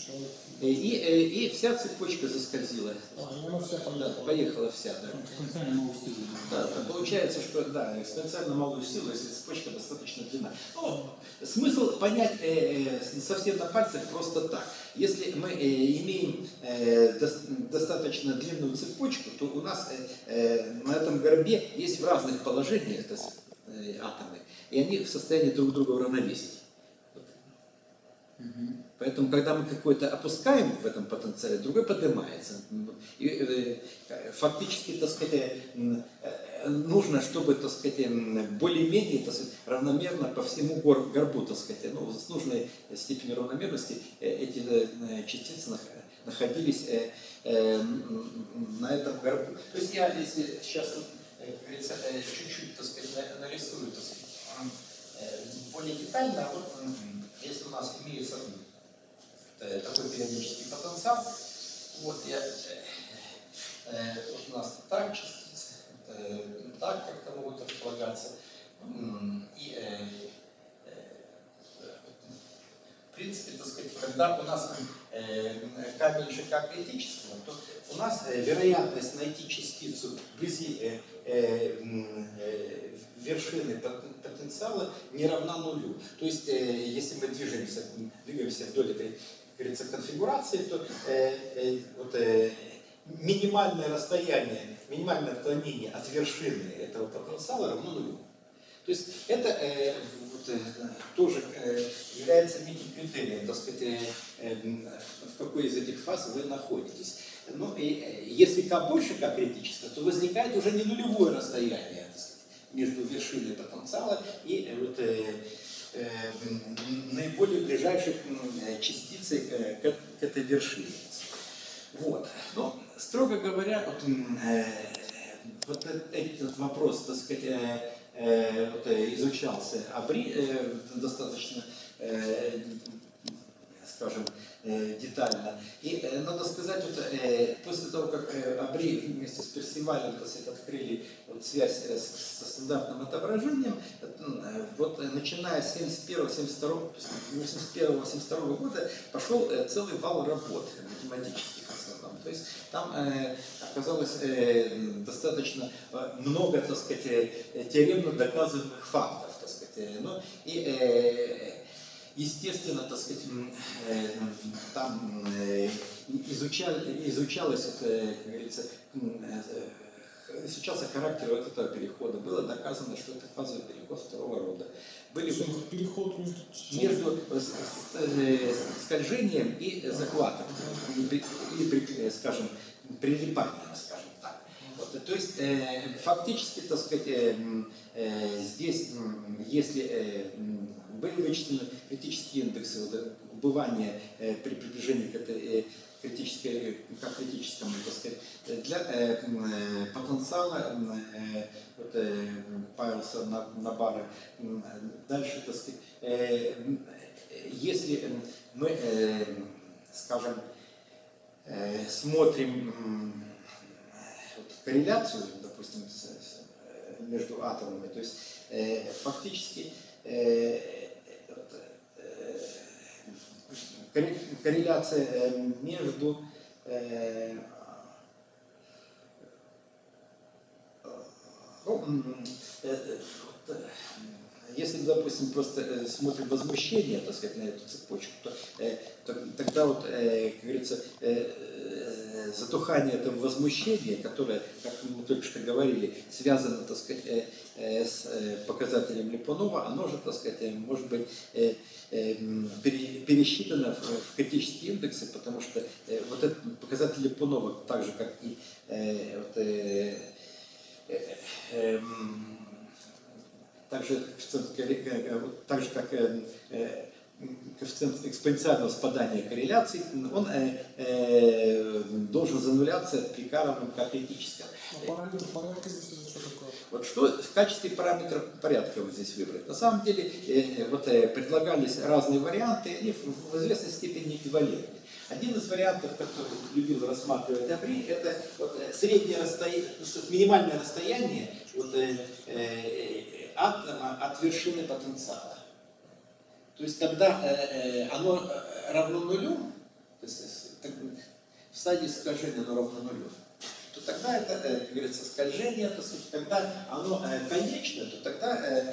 и вся цепочка заскользила. И она вся поехала. Поехала вся, да. Экспоненциально малую силу. Да, получается, что да, экспоненциально малую силу, если цепочка достаточно длинна. Смысл понять совсем на пальцах просто так. Если мы имеем достаточно длинную цепочку, то у нас на этом горбе есть в разных положениях атомы. и они в состоянии друг друга уравновесить. Поэтому, когда мы какой-то опускаем в этом потенциале, другой поднимается. И фактически, так сказать, нужно, чтобы, так сказать, более-менее, так сказать, равномерно по всему горбу, так сказать, ну, с нужной степенью равномерности эти частицы находились на этом горбу. То есть я, если сейчас чуть-чуть, так сказать, нарисую, так сказать, более детально, вот если у нас имеется такой периодический потенциал, вот вот у нас так частицы, так как-то могут располагаться, и в принципе, так сказать, когда у нас К меньше К критического, то у нас вероятность найти частицу вблизи вершины потенциала не равна нулю. То есть, если мы двигаемся вдоль этой, как говорится, конфигурации, то вот, минимальное расстояние, минимальное отклонение от вершины этого потенциала равно нулю. То есть это тоже является неким критерием, так сказать, в какой из этих фаз вы находитесь. Ну, и если К больше К критического, то возникает уже не нулевое расстояние, так сказать, между вершиной потенциала и вот, наиболее ближайшей частицей к этой вершине. Вот. Но, строго говоря, вот этот вопрос, так сказать, вот, изучался достаточно, скажем, детально. И надо сказать, вот, после того, как Абри вместе с Персивалем, так сказать, открыли вот связь со стандартным отображением, вот, начиная с 71-82 года пошел целый вал работ математических в основном. То есть там оказалось достаточно много, так сказать, теоремно доказанных фактов, так сказать. Ну, и естественно, так сказать, там изучалось, как говорится, изучался характер вот этого перехода. Было доказано, что это фазовый переход второго рода. Были переход между скольжением и захватом, или, скажем, прилипанием, скажем так. Вот, то есть, фактически, так сказать, здесь, если были вычислены критические индексы убывания при приближении к этой критическому, так сказать, для потенциала вот, Павелса Набара. Дальше, так сказать, если мы, скажем, смотрим корреляцию, допустим, между атомами, то есть фактически корреляция между если, допустим, просто смотрим возмущение, так сказать, на эту цепочку, то тогда вот, как говорится, затухание этого возмущения, которое, как мы только что говорили, связано, так сказать, с показателем Липунова, оно же, так сказать, может быть пересчитано в критические индексы, потому что вот этот показатель Липунова, так же как и так же как коэффициент экспоненциального спадания корреляций, он должен зануляться при К равном К критическом. Параметр порядка здесь что такое? Вот что в качестве параметра порядка вот здесь выбрать? На самом деле вот, предлагались разные варианты, они в известной степени эквивалентны. Один из вариантов, который любил рассматривать Абри, это вот, среднее расстояние, минимальное расстояние вот, от вершины потенциала. То есть, когда оно равно нулю, то есть, в стадии скольжения оно равно нулю, то тогда это, как говорится, скольжение, то есть, когда оно конечно, то тогда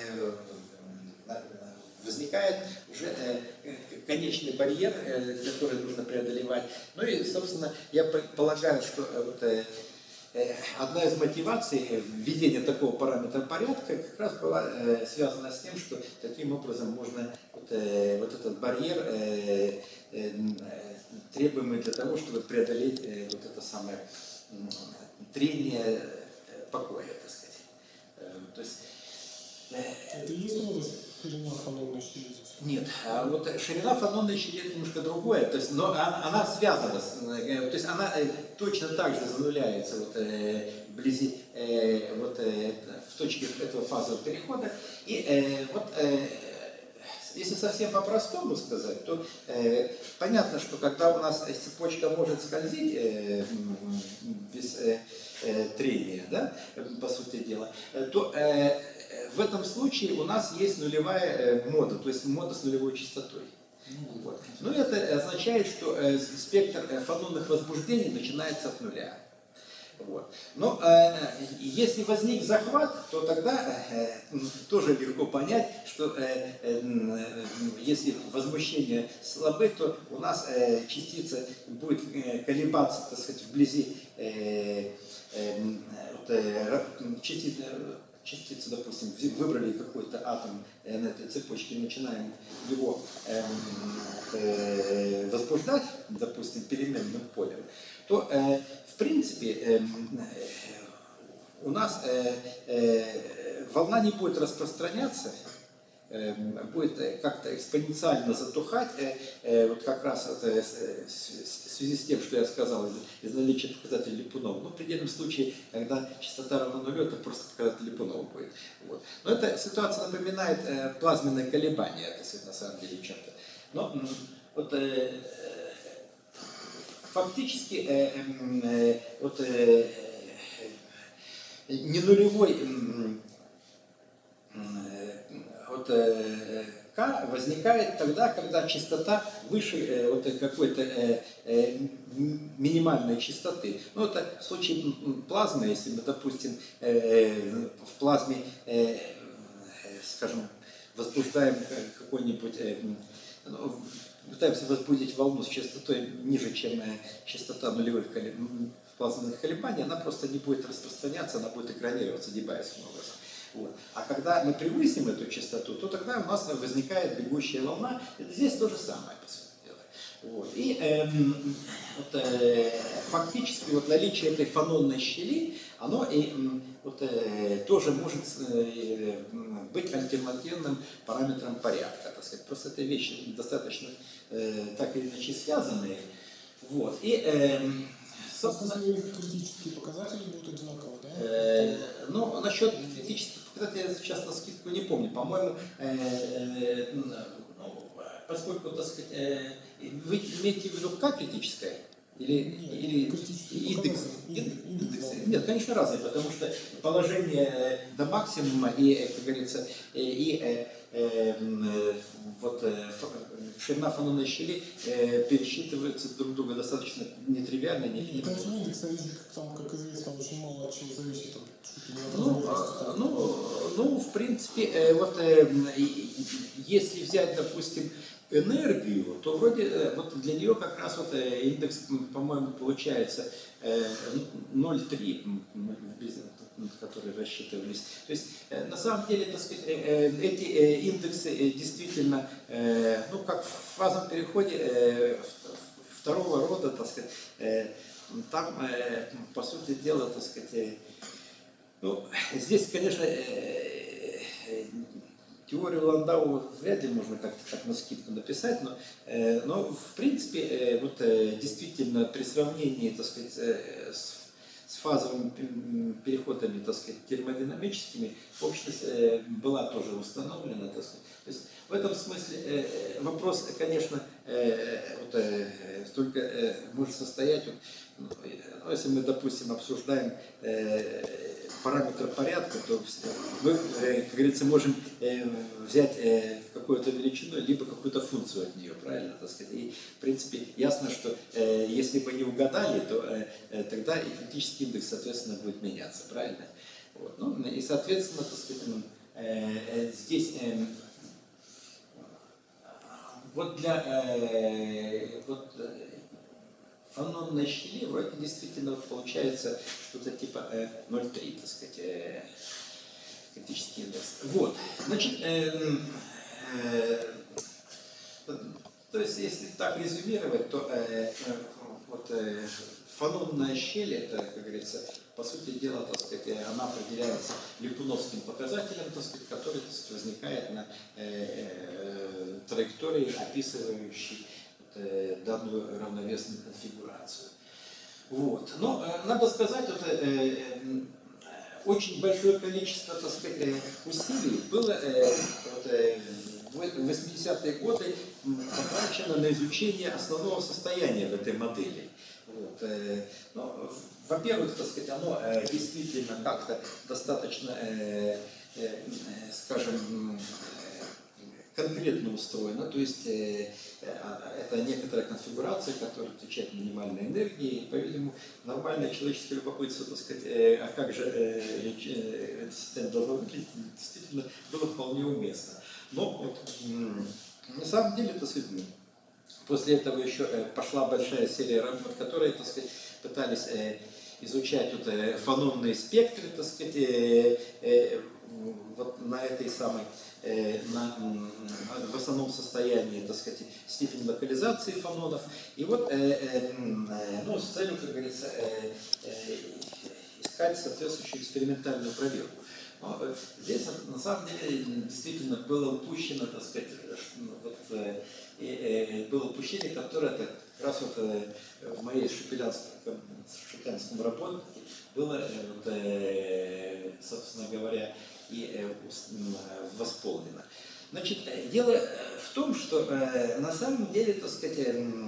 возникает уже конечный барьер, который нужно преодолевать. Ну и, собственно, я полагаю, что вот, одна из мотиваций введения такого параметра порядка как раз была связана с тем, что таким образом можно вот этот барьер, требуемый для того, чтобы преодолеть вот это самое трение покоя, так сказать. То есть, это и есть ширина фанонной щели здесь? Нет, а вот ширина фанонной щели немножко другое, то есть, но она связана, то есть она точно так же зануляется вот, вблизи, вот, в точке этого фазового перехода. И вот, если совсем по-простому сказать, то понятно, что когда у нас цепочка может скользить без трения, да, по сути дела, то в этом случае у нас есть нулевая мода, то есть мода с нулевой частотой. Вот. Но это означает, что спектр фононных возбуждений начинается от нуля. Вот. Но если возник захват, то тогда тоже легко понять, что если возмущение слабы, то у нас частица будет колебаться, так сказать, вблизи частицы, допустим, выбрали какой-то атом на этой цепочке, начинаем его возбуждать, допустим, переменным полем, то, в принципе, у нас волна не будет распространяться, будет как-то экспоненциально затухать, вот как раз вот, в связи с тем, что я сказал, из наличия показателя Липунова. Но в предельном случае, когда частота равна нулю, это просто показатель Липунова будет. Вот. Но эта ситуация напоминает плазменное колебание, это на самом деле чем-то. Но вот, фактически вот, ненулевой вот, К возникает тогда, когда частота выше вот какой-то минимальной частоты. Ну, это в случае плазмы, если мы, допустим, в плазме, скажем, возбуждаем какой-нибудь, пытаемся возбудить волну с частотой ниже, чем частота нулевых плазменных колебаний, она просто не будет распространяться, она будет экранироваться дебаевским образом. Вот. А когда мы превысим эту частоту, то тогда у нас возникает бегущая волна. Здесь то же самое, по сути дела. Вот. И вот, фактически вот наличие этой фононной щели, оно и вот, тоже может быть альтернативным параметром порядка. Так сказать. Просто это вещи достаточно так или иначе связанные. Вот. И, собственно, критические показатели будут одинаковы, да? Ну, насчет критических показателей я сейчас на скидку не помню. По-моему, поскольку, так сказать, вы имеете в виду К критическое? Или индекс? Нет, конечно, разные, потому что положение до максимума и, как говорится, и вот, ширина фононной щели пересчитываются друг друга достаточно нетривиально. И даже индекс, там, как известно, очень мало от чего зависит. Ну, в принципе, вот если взять, допустим, энергию, то вроде вот для нее как раз вот индекс, по-моему, получается 0,3, которые рассчитывались. То есть, на самом деле, так сказать, эти индексы действительно, ну, как в фазовом переходе второго рода, так сказать, там, по сути дела, так сказать, ну, здесь, конечно, теорию Ландау вряд ли можно как-то так на скидку написать, но в принципе, вот действительно при сравнении, так сказать, с фазовыми переходами, так сказать, термодинамическими, общность была тоже установлена, так сказать. То есть в этом смысле вопрос, конечно, вот, только может состоять, вот, ну, если мы, допустим, обсуждаем параметр порядка, то мы, как говорится, можем взять какую-то величину, либо какую-то функцию от нее, правильно, так сказать. И, в принципе, ясно, что если мы не угадали, то тогда и критический индекс, соответственно, будет меняться, правильно? Вот. Ну, и, соответственно, так сказать, здесь вот для вот, фанонной щели вроде действительно вот получается что-то типа 0,3, так сказать, критический индекс. Вот, значит, то есть, если так резюмировать, то вот, фанонная щель, это, как говорится, по сути дела, так сказать, она определяется липуновским показателем, так сказать, который, так сказать, возникает на траектории, описывающей данную равновесную конфигурацию. Вот. Но надо сказать, вот, очень большое количество, так сказать, усилий было в 80-е годы потрачено на изучение основного состояния в этой модели. Вот. Ну, во-первых, так сказать, оно действительно как-то достаточно, скажем, конкретно устроено, то есть это некоторая конфигурация, которая отвечает минимальной энергии, и, по-видимому, нормальное человеческое любопытство, так сказать, а как же эта система должна выглядеть, действительно было вполне уместно. Но вот, на самом деле, так сказать, после этого еще пошла большая серия работ, которые, так сказать, пытались изучать вот, фанонные спектры, так сказать, вот на этой самой, в основном состоянии, так сказать, степень локализации фанонов. И вот, ну, с целью, как говорится, искать соответствующую экспериментальную проверку. Но здесь, на самом деле, действительно было упущено, так сказать, вот, было упущение, которое как раз вот в моей шопенском работе было, вот, собственно говоря, и восполнено. Значит, дело в том, что на самом деле, так сказать,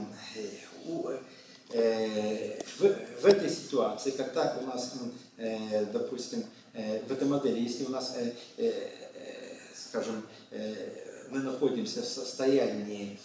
в этой ситуации, когда у нас, допустим, в этой модели, если у нас, скажем, мы находимся в состоянии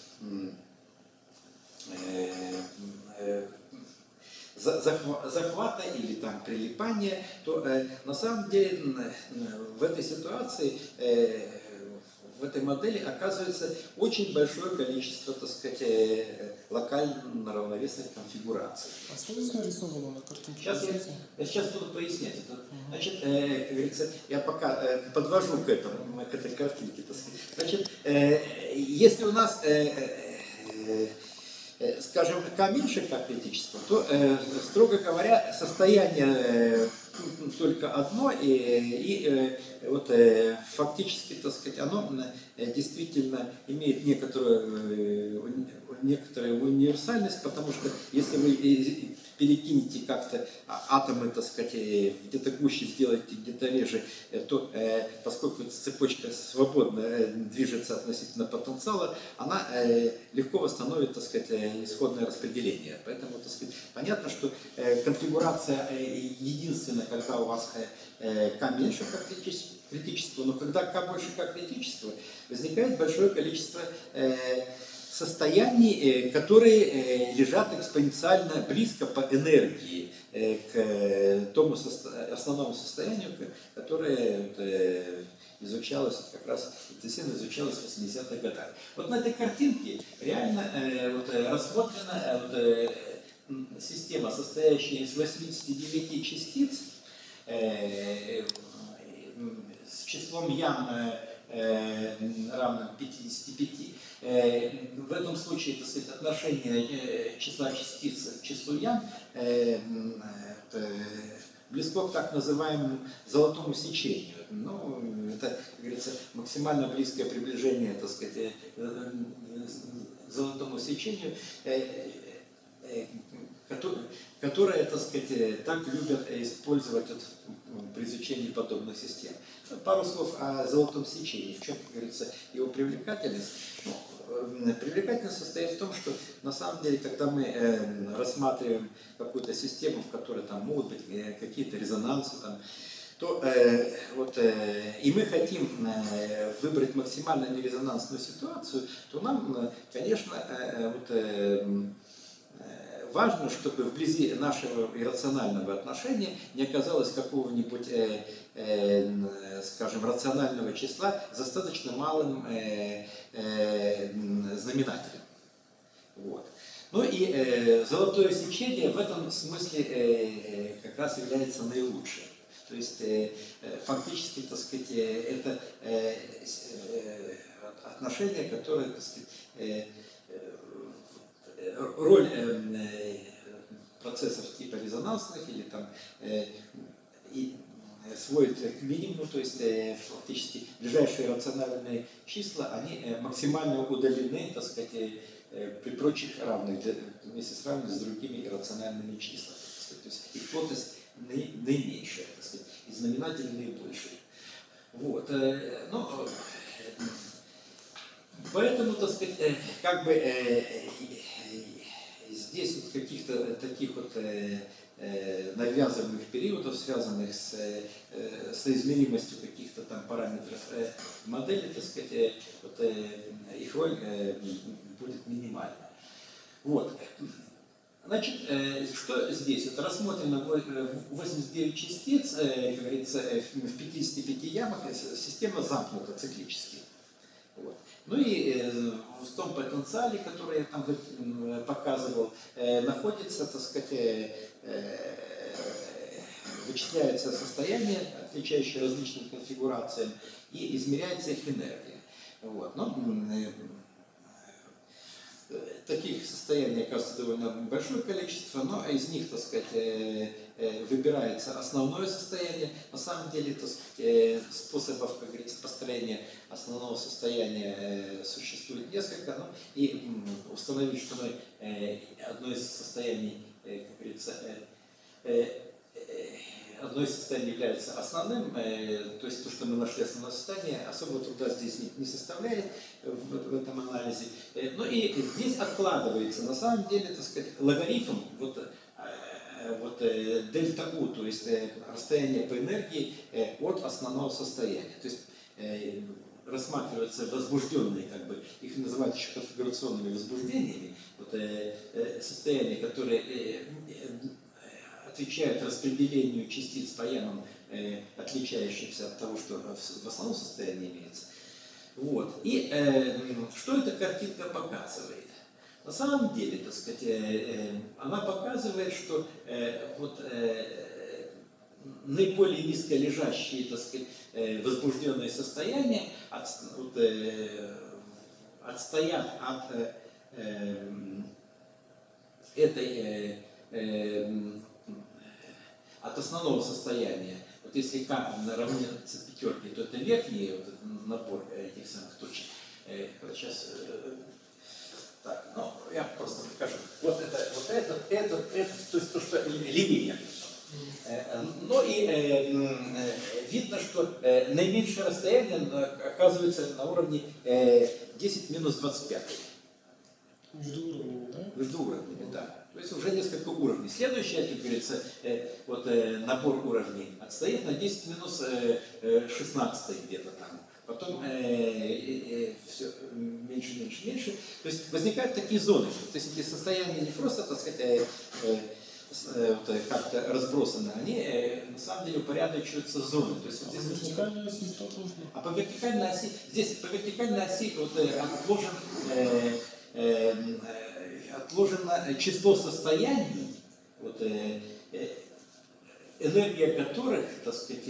захвата или там прилипания, то на самом деле в этой ситуации, в этой модели оказывается очень большое количество, так сказать, локально равновесных конфигураций. А что здесь нарисовано на картинке? Я сейчас буду пояснять это. Значит, как говорится, я пока подвожу к этому, к этой картинке, так сказать. Значит, если у нас скажем, К меньше как критического, то, строго говоря, состояние только одно, и вот, фактически, так сказать, оно действительно имеет некоторую универсальность, потому что если вы перекинете как-то атомы, так сказать, где-то гуще сделаете, где-то реже, то, поскольку цепочка свободно движется относительно потенциала, она легко восстановит, так сказать, исходное распределение. Поэтому, так сказать, понятно, что конфигурация единственная, когда у вас К меньше как критического, но когда К больше как критического, возникает большое количество состояний, которые лежат экспоненциально близко по энергии к тому основному состоянию, которое изучалось, как раз интенсивно изучалось в 80-х годах. Вот на этой картинке реально рассмотрена система, состоящая из 89 частиц с числом ям равным 55. В этом случае, так сказать, отношение числа частиц к числу ям близко к так называемому золотому сечению. Ну, это, как говорится, максимально близкое приближение, так сказать, золотому сечению, которое, так сказать, так любят использовать при изучении подобных систем. Пару слов о золотом сечении. В чем, как говорится, его привлекательность? Привлекательность состоит в том, что на самом деле, когда мы рассматриваем какую-то систему, в которой там могут быть какие-то резонансы, там, то и мы хотим выбрать максимально нерезонансную ситуацию, то нам, конечно, важно, чтобы вблизи нашего иррационального отношения не оказалось какого-нибудь, скажем, рационального числа с достаточно малым знаменателем. Вот. Ну и золотое сечение в этом смысле как раз является наилучшим. То есть фактически, так сказать, это отношение, которое, так сказать, роль процессов типа резонансных или там и сводит к минимуму, то есть фактически ближайшие рациональные числа, они максимально удалены, так сказать, при прочих равных, вместе с равными с другими иррациональными числами. То есть их плотность наименьшая, так сказать, и знаменатель наибольший. Вот. Ну, поэтому, так сказать, как бы здесь вот каких-то таких вот навязываемых периодов, связанных с соизмеримостью каких-то там параметров модели, так сказать, вот, их роль будет минимальна. Вот. Значит, что здесь? Вот рассмотрено 89 частиц, как говорится, в 55 ямах, система замкнута циклически. Вот. Ну и в том потенциале, который я там показывал, находится, так сказать, вычисляется состояние, отличающее различным конфигурациям, и измеряется их энергия. Вот. Но, таких состояний, оказывается, довольно большое количество, но из них, так сказать, выбирается основное состояние. На самом деле, так сказать, способов, как говорится, построения основного состояния существует несколько, но и установить, что одно из состояний, как говорится, одно из состояний является основным, то есть то, что мы нашли основное состояние, особого труда здесь не составляет в этом анализе. Ну и здесь откладывается, на самом деле, так сказать, логарифм вот дельта У, то есть расстояние по энергии от основного состояния. То есть рассматриваются возбужденные, как бы, их называют еще конфигурационными возбуждениями, вот, состояния, которые отвечают распределению частиц по ямам, отличающихся от того, что в основном состоянии имеется. Вот. И что эта картинка показывает? На самом деле, так сказать, она показывает, что вот, наиболее низко лежащие, так сказать, возбужденные состояния отстоят от основного состояния. Вот если К равняется пятерке, то это верхний вот этот набор этих самых точек. Сейчас так, ну я просто покажу. Вот это, то есть то, что левее. Ну и видно, что наименьшее расстояние оказывается на уровне 10 минус 25. Между уровнями, да? Между уровнями, да. То есть уже несколько уровней. Следующий, как говорится, вот набор уровней отстоит на 10 минус 16 где-то там. Потом все меньше, меньше, меньше. То есть возникают такие зоны. То есть эти состояния не просто, так сказать, как-то разбросаны, они на самом деле упорядочиваются в зоны. То есть, вот здесь вертикальная оси что тоже? А по вертикальной оси, здесь по вертикальной оси вот, отложено число состояний, вот, энергия которых, так сказать,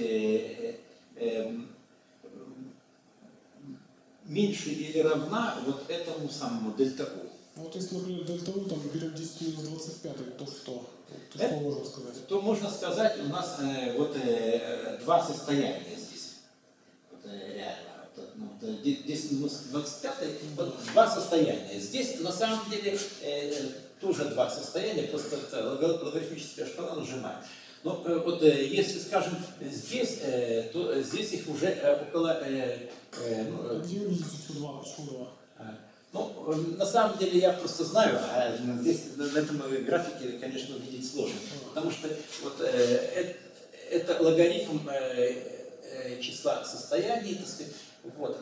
меньше или равна вот этому самому дельта У. Вот если, например, дельта У там берем 10 минус 25, то что? То что можно сказать? То можно сказать, у нас вот два состояния здесь. Вот, реально. 10 минус 25, вот, два состояния. Здесь на самом деле тоже два состояния, просто логарифмическая шкала нажимает. Но вот если, скажем, здесь, то здесь их уже около... Где вы видите, что два? Почему два? Ну, на самом деле я просто знаю, а здесь на этом графике, конечно, увидеть сложно. Потому что вот, это логарифм числа состояний, так сказать. Вот,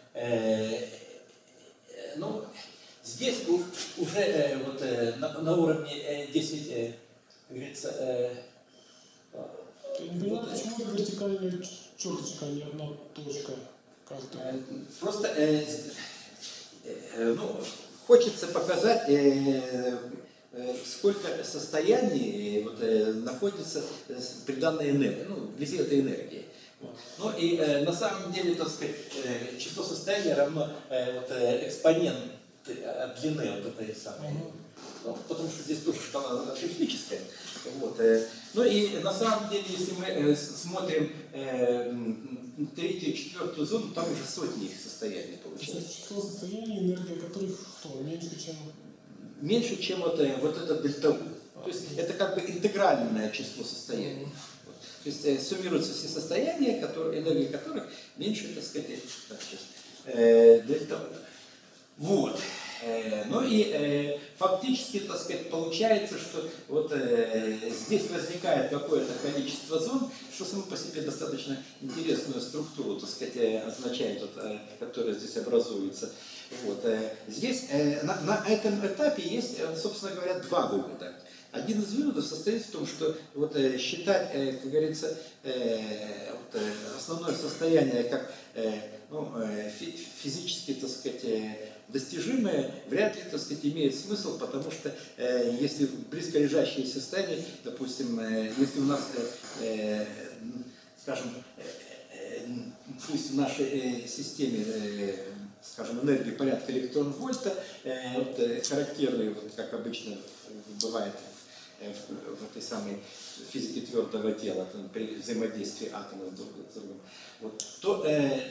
ну, здесь уже вот, на уровне 10, как говорится... Я не понимаю, почему это вертикальная черточка, а не одна точка каждая? Просто, ну, хочется показать, сколько состояний находится при данной энергии, ну, вблизи этой энергии. Ну и на самом деле, так сказать, число состояния равно экспонент длины вот этой самой. Ну, потому что здесь тоже шкала арифметическая. Вот. Ну и на самом деле, если мы смотрим третью, четвертую зону, там уже сотни их состояний получается. Число состояний, энергия которых что, меньше, чем... Меньше, чем вот это дельта. То есть это как бы интегральное число состояний. Вот. То есть суммируются все состояния, энергия которых меньше, так сказать, дельта. Вот. Ну и фактически, так сказать, получается, что вот здесь возникает какое-то количество зон, что само по себе достаточно интересную структуру, так сказать, означает, вот, которая здесь образуется. Вот. Здесь на этом этапе есть, собственно говоря, два вывода. Один из выводов состоит в том, что вот, считать, как говорится, основное состояние как физически, так сказать, достижимое, вряд ли, так сказать, имеет смысл, потому что если близко лежащие состояния, допустим, если у нас, скажем, пусть в нашей системе, скажем, энергии порядка электрон-вольта, характерные, как обычно бывает в этой самой физике твердого тела, при взаимодействии атомов друг с другом, то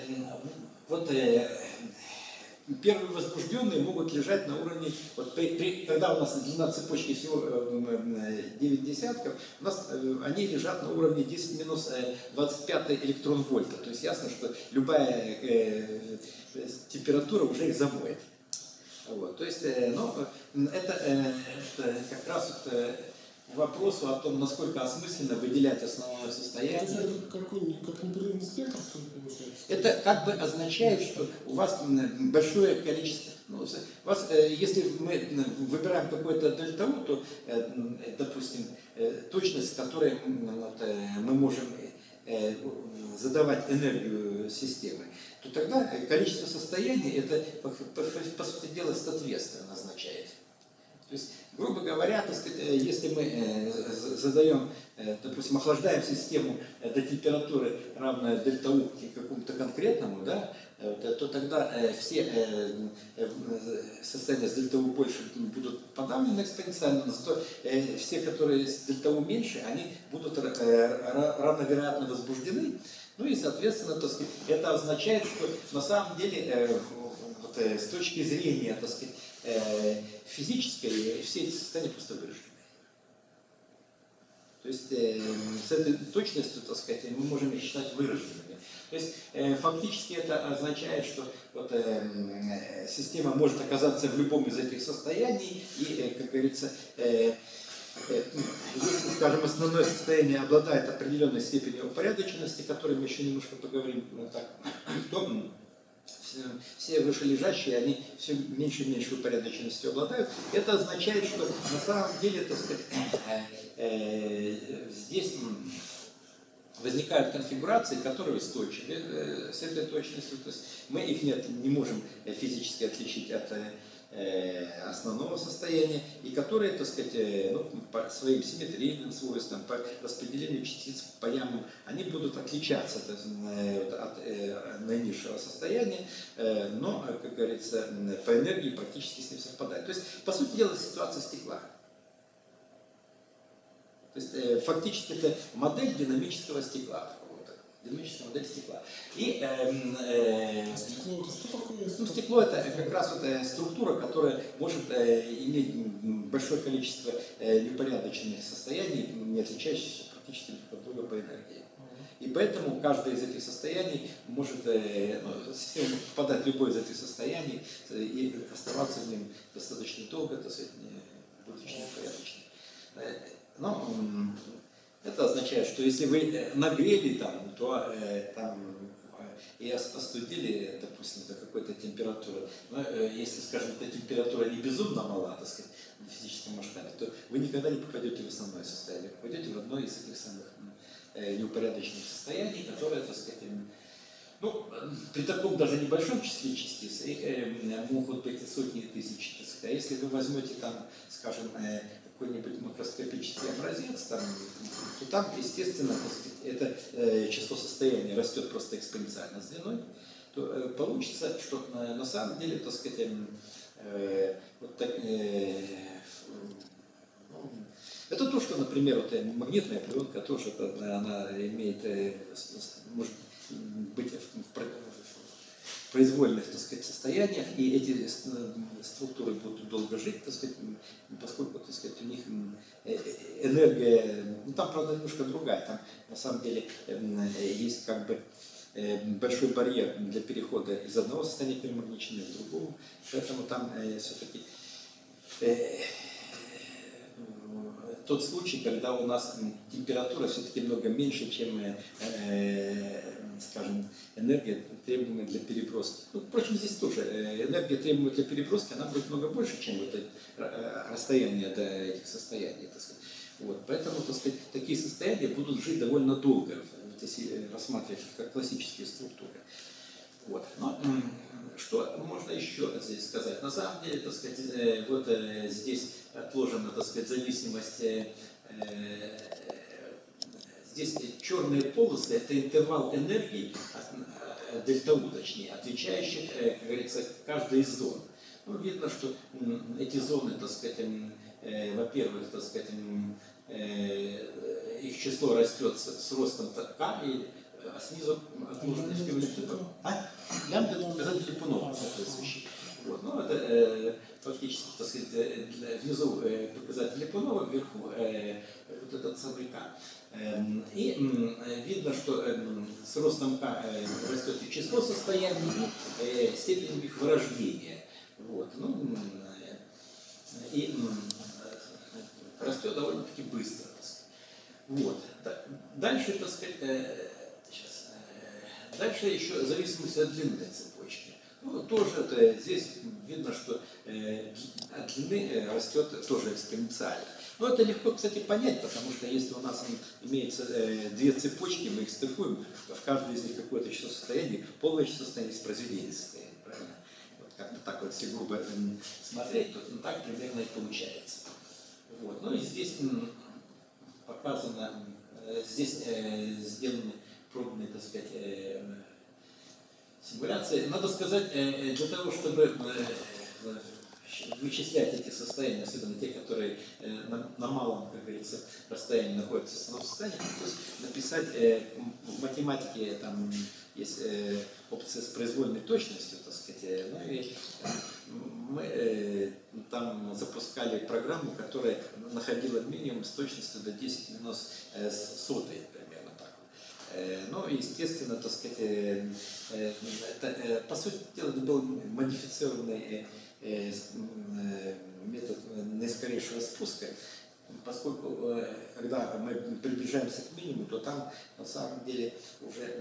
первые возбужденные могут лежать на уровне, когда у нас длина цепочки всего 9 десятков, у нас они лежат на уровне 10 минус 25 электрон вольта. То есть ясно, что любая температура уже их замоет. Вот. То есть это как раз к вопросу о том, насколько осмысленно выделять основное состояние. Это как непрерывный спектр, что ли, получается? Это как бы означает, что у вас большое количество, если мы выбираем какой-то дельтау, то, допустим, точность, с которой мы можем задавать энергию системы, то тогда количество состояний, это, по сути дела, соответственно означает. То есть, грубо говоря, так сказать, если мы задаем, допустим, охлаждаем систему до температуры, равной дельта-У какому-то конкретному, да, то тогда все состояния с дельта-У больше будут подавлены экспоненциально, но зато все, которые с дельта-У меньше, они будут равновероятно возбуждены. Ну и, соответственно, так сказать, это означает, что на самом деле, с точки зрения, так сказать, физической, все эти состояния просто выражены. То есть с этой точностью, так сказать, мы можем их считать выраженными. То есть фактически это означает, что система может оказаться в любом из этих состояний и, как говорится, если, скажем, основное состояние обладает определенной степенью упорядоченности, о которой мы еще немножко поговорим, то все вышележащие, они все меньше и меньше упорядоченностью обладают. Это означает, что на самом деле, так сказать, здесь возникают конфигурации, которые устойчивы с этой точностью. То есть мы их не можем физически отличить от основного состояния, и которые, так сказать, по своим симметрийным свойствам, по распределению частиц по ямам, они будут отличаться от наинизшего состояния, но, как говорится, по энергии практически с ним совпадают. То есть, по сути дела, ситуация стекла. То есть, фактически это модель динамического стекла. Динамическая модель стекла. И стекло это как раз структура, которая может иметь большое количество неупорядоченных состояний, не отличающихся практически друг от друга по энергии. И поэтому каждое из этих состояний может система попадать в любое из этих состояний и оставаться в нем достаточно долго, так сказать, не будучи неупорядоченным. Но это означает, что если вы нагрели то и остудили, допустим, до какой-то температуры, но если, скажем, эта температура не безумно мала, так сказать, на физическом масштабе, то вы никогда не попадете в основное состояние, попадете в одно из этих самых неупорядоченных состояний, которое, так сказать, Ну, при таком даже небольшом числе частиц их могут быть сотни тысяч частиц. А если вы возьмете там, скажем, какой-нибудь макроскопический образец, там, то там, естественно, так сказать, это число состояний растет просто экспоненциально с длиной, то получится, что на самом деле, так сказать, вот так, это то, что, например, вот магнитная пленка тоже, она имеет, может быть в произвольных, так сказать, состояниях, и эти структуры будут долго жить, так сказать, поскольку, так сказать, у них энергия, ну там, правда, немножко другая, там на самом деле есть как бы большой барьер для перехода из одного состояния перемагничения в другого, поэтому там все-таки тот случай, когда у нас температура все-таки много меньше, чем, скажем, энергия, требуемая для переброски. Ну, впрочем, здесь тоже энергия, требуемая для переброски, она будет много больше, чем это расстояние до этих состояний, так сказать. Вот. Поэтому, так сказать, такие состояния будут жить довольно долго, если рассматривать их как классические структуры. Вот. Но, что можно еще здесь сказать? На самом деле, так сказать, вот здесь отложена, так сказать, зависимость. Здесь черные полосы – это интервал энергии, дельта-У, точнее, отвечающих, как говорится, каждой из зон. Ну, видно, что эти зоны, так сказать, во-первых, так сказать, их число растет с ростом К, а снизу отложены лямбда – это показатель Липунова соответствующий. Вот. Ну, это фактически, так сказать, внизу показатель Липунова, вверху вот этот самый К. И видно, что с ростом К растет и число состояний, и степень их вырождения. Вот. Ну, и растет довольно-таки быстро. Вот. Дальше, так сказать, дальше еще зависимость от длины цепочки. Ну, тоже здесь видно, что от длины растет тоже экспоненциально. Но это легко, кстати, понять, потому что если у нас имеется две цепочки, мы их стыкуем, в каждой из них какое-то число состояний, полное число состояний с произведением состояний. Правильно? Вот как-то так вот, если грубо смотреть, то так примерно и получается. Вот. Ну и здесь показано, здесь сделаны пробные, так сказать, симуляции. Надо сказать, для того, чтобы вычислять эти состояния, особенно те, которые на малом, как говорится, расстоянии находятся в основном состоянии, то есть написать в математике там есть опция с произвольной точностью, так сказать, ну и мы там запускали программу, которая находила минимум с точностью до 10 минус сотой, примерно так. Ну, естественно, так сказать, это, по сути дела, это был модифицированный метод наискорейшего спуска, поскольку когда мы приближаемся к минимуму, то там на самом деле уже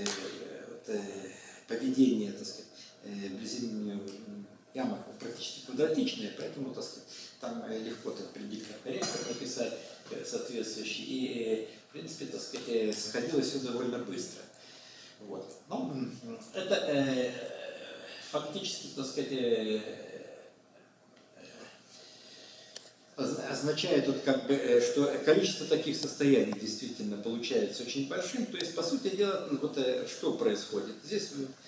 поведение, так сказать, вблизи ямок практически квадратичное, поэтому, так сказать, там легко предиктор корректор написать соответствующий, и в принципе, так сказать, сходило все довольно быстро. Вот. Но это фактически, так сказать, означает, вот, как бы, что количество таких состояний действительно получается очень большим. То есть, по сути дела, вот, что происходит? Здесь,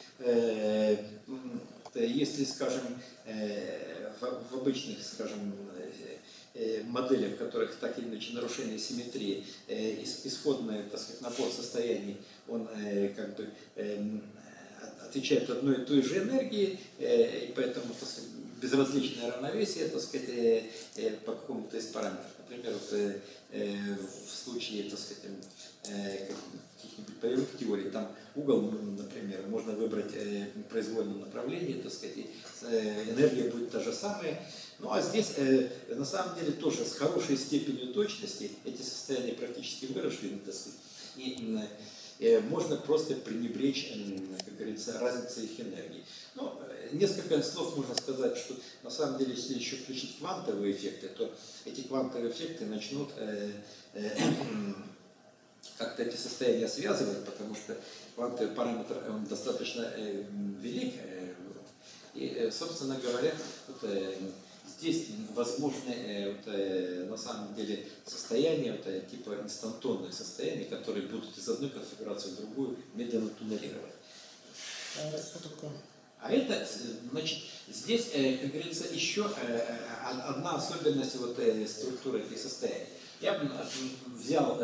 если, скажем, в обычных, скажем, моделях, в которых так или иначе нарушение симметрии, исходный, так сказать, набор состояний, он как бы отвечает одной и той же энергии, и поэтому, так сказать, безразличное равновесие, так сказать, по какому-то из параметров. Например, вот, в случае, так сказать, каких-нибудь полевых теорий, там угол, например, можно выбрать в произвольном направлении, так сказать, и энергия будет та же самая. Ну а здесь, на самом деле, тоже с хорошей степенью точности эти состояния практически вырождены, так сказать, и можно просто пренебречь, как говорится, разницей их энергии. Ну, несколько слов можно сказать, что на самом деле, если еще включить квантовые эффекты, то эти квантовые эффекты начнут как-то эти состояния связывать, потому что квантовый параметр он достаточно велик. И, собственно говоря, вот, здесь возможны на самом деле состояния, типа инстантонных состояний, которые будут из одной конфигурации в другую медленно туннелировать. А это что такое? А это, значит, здесь, как говорится, еще одна особенность структуры этих состояний. Я бы взял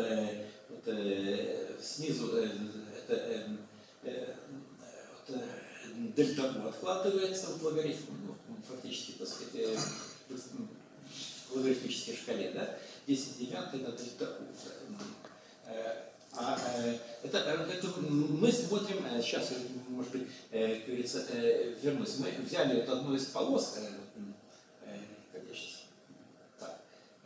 снизу дельта U откладывается в логарифм, фактически, так сказать, в логарифмической шкале, да, 10 девятых на дельта U. Это мы смотрим, сейчас, может быть, как говорится, вернусь, мы взяли одну из полос, как я сейчас, так,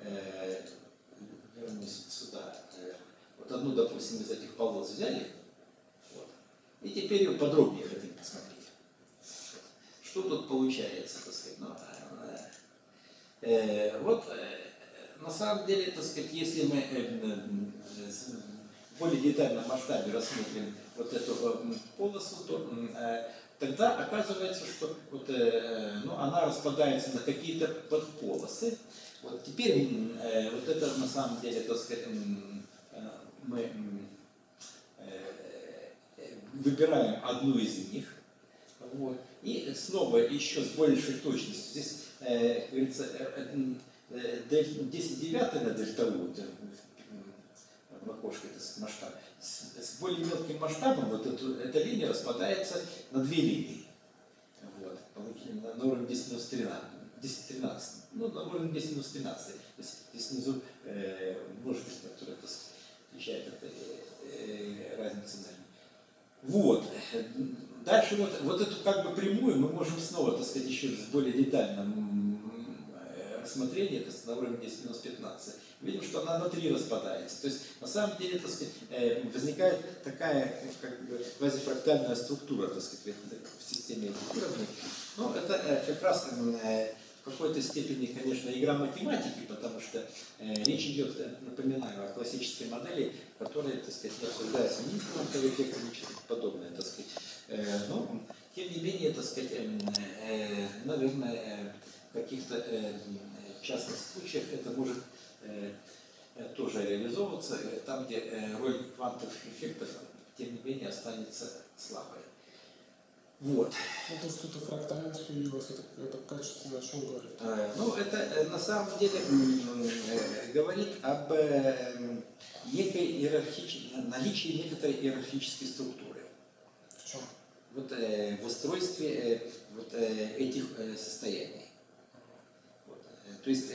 вернусь сюда, вот одну, допустим, из этих полос взяли, вот, и теперь ее подробнее хотим посмотреть. Что тут получается, так сказать, на самом деле, так сказать, если мы в более детальном масштабе рассмотрим вот эту полосу, то тогда оказывается, что она распадается на какие-то подполосы. Вот теперь вот это на самом деле, так сказать, мы выбираем одну из них. Вот. И снова еще с большей точностью. Здесь, как говорится, 10 девятых на дельта U, в окошке масштаб. С более мелким масштабом эта линия распадается на две линии. Вот. На уровне 10-13. 10-13. Ну, на уровне 10-13. То есть здесь внизу множитель, который отвечает этой разнице. Вот. Дальше вот эту как бы прямую мы можем снова, так сказать, еще с более детальным рассмотрением, это на уровне 10-15. Видим, что она на 3 распадается. То есть, на самом деле, так сказать, возникает такая как бы квазифрактальная структура, так сказать, в системе этих уровней. Но это как раз в какой-то степени, конечно, игра математики, потому что речь идет, напоминаю, о классической модели, которая, так сказать, не обсуждается ни квантовый эффект, ни что-то подобное, так сказать. Но, тем не менее, так сказать, наверное, в каких-то частных случаях это может тоже реализовываться, там, где роль квантовых эффектов, тем не менее, останется слабой. Вот. То, что это фрактальность появилась, это качественно о чем говорит? Это на самом деле говорит об наличии некоторой иерархической структуры. В чем? В устройстве этих состояний. То есть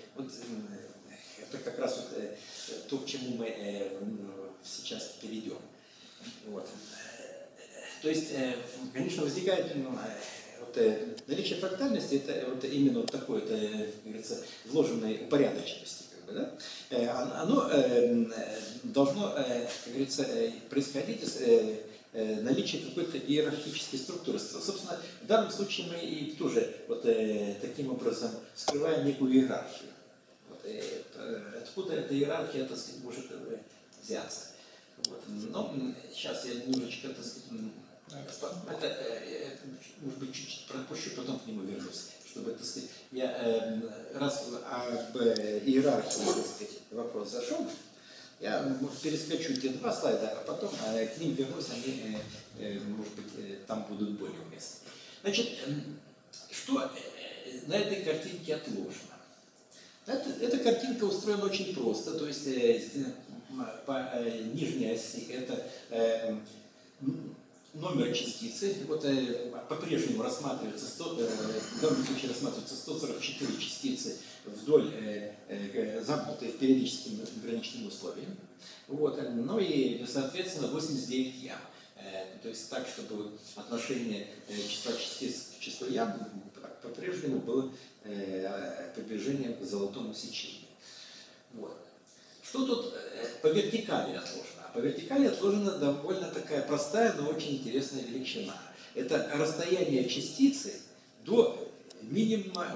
это как раз то, к чему мы сейчас перейдем. Вот. То есть, конечно, возникает наличие фрактальности, это именно такое, как говорится, вложенной упорядоченности. Как бы, да? Оно должно, как говорится, происходить из наличия какой-то иерархической структуры. Собственно, в данном случае мы и тоже таким образом скрываем некую иерархию. Откуда эта иерархия, так сказать, может взяться. Вот. Но сейчас я немножечко, так сказать, может быть, чуть-чуть пропущу, потом к нему вернусь, чтобы, так сказать, я раз об иерархии, так сказать, вопрос зашел, я перескочу те 2 слайда, а потом к ним вернусь, они, может быть, там будут более уместны. Значит, что на этой картинке отложено? Эта картинка устроена очень просто, то есть по нижней оси это номер частицы, по-прежнему рассматривается в данном случае рассматривается 144 частицы вдоль замкнутые в периодическим граничным условием. Ну и, соответственно, 89 ям. То есть так, чтобы отношение числа частиц к числу ям по-прежнему было приближением к золотому сечению. Вот. Что тут по вертикали отложено? По вертикали отложена довольно такая простая, но очень интересная величина. Это расстояние частицы до минимума,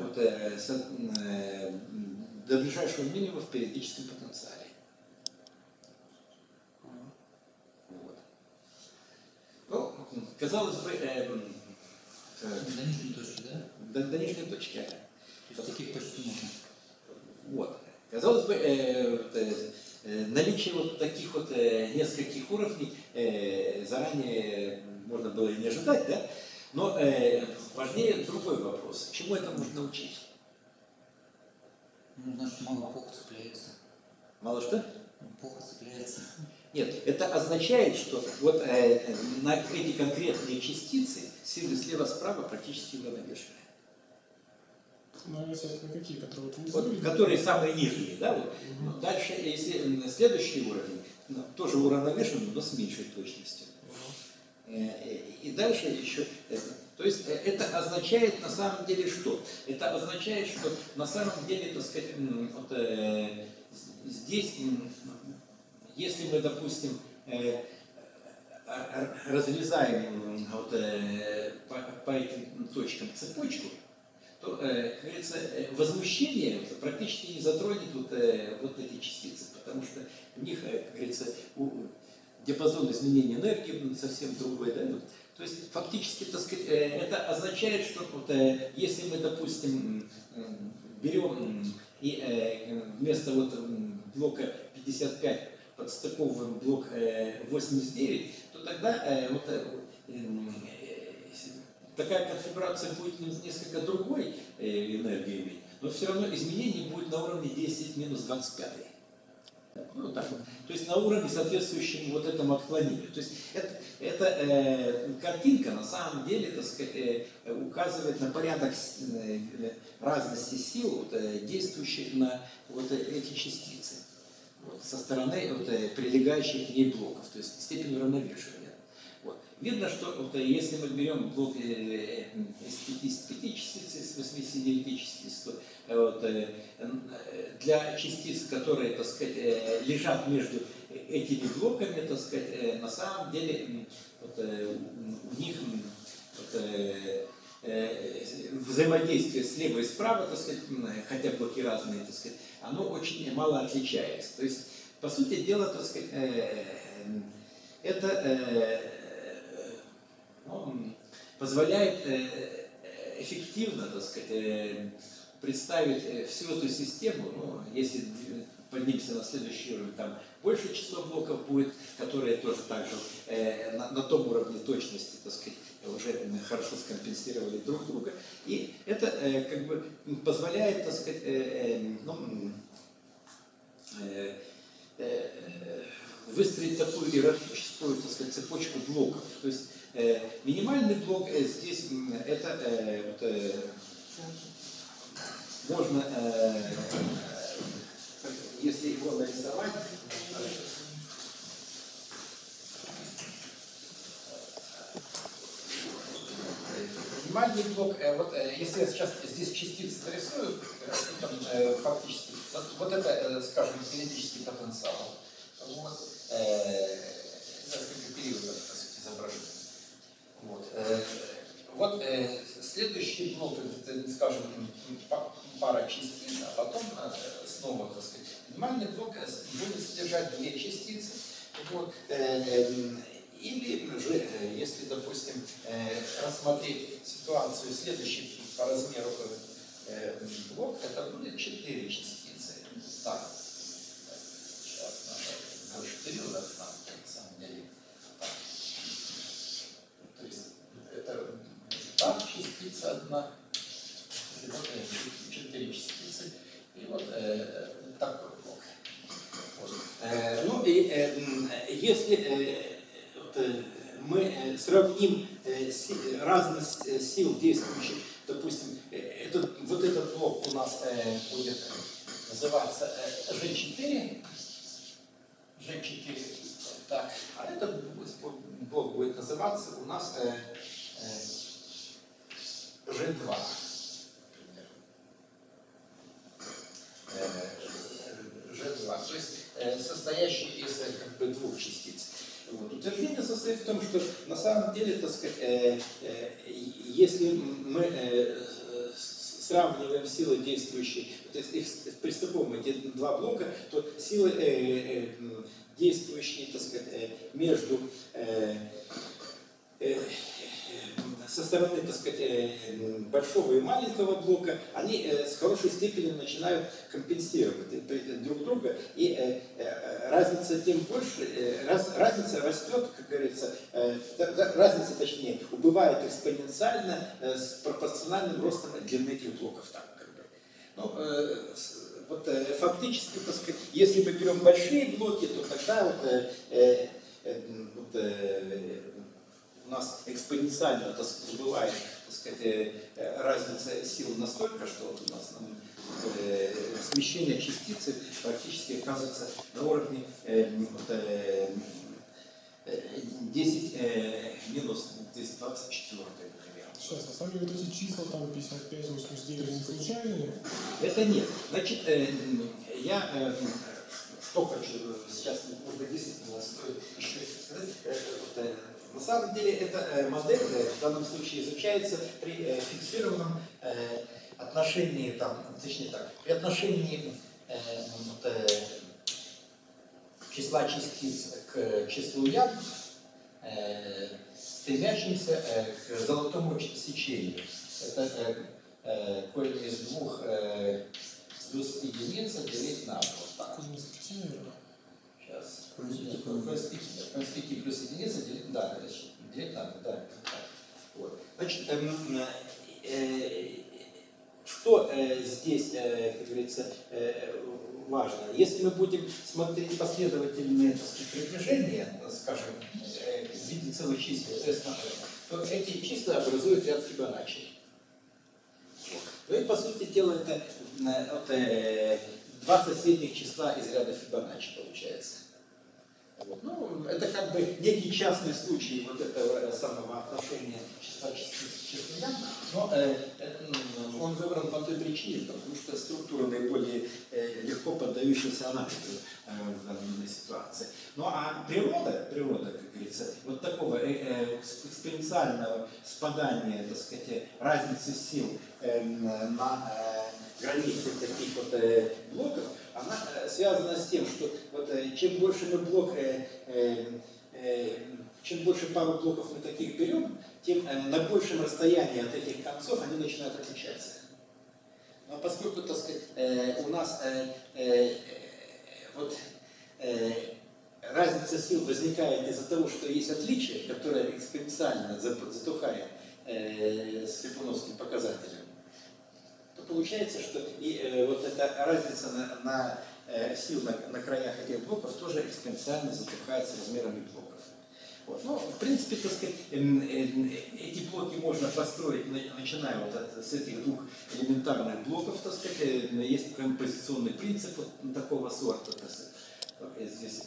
до ближайшего минимума в периодическом потенциале. казалось бы, До нижней точки, да? до нижней точки. То есть таких почти можно. Вот. Казалось бы, наличие вот таких вот нескольких уровней заранее можно было и не ожидать, да? Но важнее другой вопрос. Чему это можно научить? Ну, значит, мало плохо цепляется. Мало что? Плохо цепляется. Нет, это означает, что вот на эти конкретные частицы силы слева-справа практически уравновешены. Ну, если это какие, которые вот внизу? Вот, которые самые нижние, да? Вот. Но дальше, если следующий уровень, тоже уравновешен, но с меньшей точностью. И дальше еще это. То есть это означает на самом деле что? Это означает, что на самом деле, так сказать, вот, здесь, если мы, допустим, разрезаем вот, по этим точкам цепочку, то, как говорится, возмущение практически не затронет вот эти частицы, потому что у них, как говорится, диапазон изменения энергии совсем другой, да? То есть фактически, так сказать, это означает, что вот, если мы, допустим, берем и вместо вот блока 55 подстыковываем блок 89, то тогда вот, такая конфигурация будет несколько другой энергии иметь, но все равно изменение будет на уровне 10 минус 25. Ну, так вот. То есть на уровне, соответствующем вот этому отклонению. То есть эта картинка на самом деле, так сказать, указывает на порядок разности сил, вот, действующих на вот эти частицы вот, со стороны вот, прилегающих к ней блоков, то есть степень уравновешивания. Вот. Видно, что вот, если мы берем блок из 55 частиц, из 89 частиц, то вот, для частиц, которые, так сказать, лежат между этими блоками, так сказать, на самом деле вот, у них вот, взаимодействие слева и справа, так сказать, хотя блоки разные, так сказать, оно очень мало отличается. То есть, по сути дела, так сказать, это позволяет эффективно, так сказать, представить всю эту систему, ну, если поднимемся на следующий уровень, там большее число блоков будет, которые тоже также на том уровне точности, так сказать, уже хорошо скомпенсировали друг друга. И это как бы позволяет, так сказать, выстроить такую иерархическую, так сказать, цепочку блоков. То есть минимальный блок здесь это можно, если его нарисовать, минимальный блок, вот если я сейчас здесь частицы нарисую, там, фактически, вот это, скажем, кинетический потенциал. Вот, несколько периодов, так сказать, изображен. Вот, вот следующий блок, это, скажем, пара частиц, а потом снова, так сказать, минимальный блок будет содержать две частицы. Вот, или же, если, допустим, рассмотреть ситуацию следующий по размеру блок, это будет 4 частицы. Так, сейчас надо больше периодов нам, на самом деле. Так. То есть это так частица одна, и вот 4 частицы, и вот такой блок. Вот. Ну и если мы сравним разность сил, действующих, допустим, вот этот блок у нас будет называться G4, так, а этот блок будет называться у нас G2. G2, то есть состоящий из как бы двух частиц. Вот. Утверждение состоит в том, что на самом деле, так сказать, если мы сравниваем силы, действующие, то есть их пристыковываем эти два блока, то силы, действующие, так сказать, между стороны, так сказать, большого и маленького блока, они с хорошей степенью начинают компенсировать друг друга, и разница тем больше, разница растет, как говорится, разница, точнее, убывает экспоненциально с пропорциональным ростом длины этих блоков. Так, как бы. Ну, вот, фактически, так сказать, если мы берем большие блоки, то тогда у нас экспоненциально, так сказать, убывает, так сказать, разница сил настолько, что вот у нас смещение частицы практически оказывается на уровне 10 минус 224, например. Сейчас, на самом деле, вот эти числа там 55, 89 не случайные? Это нет. Значит, я что хочу сейчас, может быть, действительно стоит еще сказать. На самом деле, эта модель в данном случае изучается при фиксированном отношении, там, точнее так, при отношении числа частиц к числу ям, стремящимся к золотому сечению. Это корень из 2 плюс единица делить на 2. Так. Сейчас. Корень из 5 плюс единица делить на 2. Делить на 2, да. Вот. Значит, что здесь, как говорится, важно? Если мы будем смотреть последовательные, так сказать, приближения, скажем, в виде целых чисел, то эти числа образуют ряд Фибоначчи. Ну и по сути дела это 2 соседних числа из ряда Фибоначчи получается. Вот. Ну, это как бы некий частный случай вот этого самого отношения числа частиц к числу ям, но он выбран по той причине, потому что структура наиболее легко поддающаяся анализу в данной ситуации. Ну а природа, как говорится, вот такого экспоненциального спадания, так сказать, разницы сил на границе таких вот блоков, она связана с тем, что вот, чем больше мы чем больше пару блоков мы таких берем, тем на большем расстоянии от этих концов они начинают отличаться. Но поскольку, так сказать, у нас разница сил возникает из-за того, что есть отличие, которое экспоненциально затухает с липуновским показателем, то получается, что и вот эта разница на сил на краях этих блоков тоже экспоненциально затухает с размерами блоков. Вот. Ну, в принципе, так сказать, эти блоки можно построить, начиная вот с этих 2 элементарных блоков, так сказать, есть композиционный принцип вот такого сорта. Так сказать. Здесь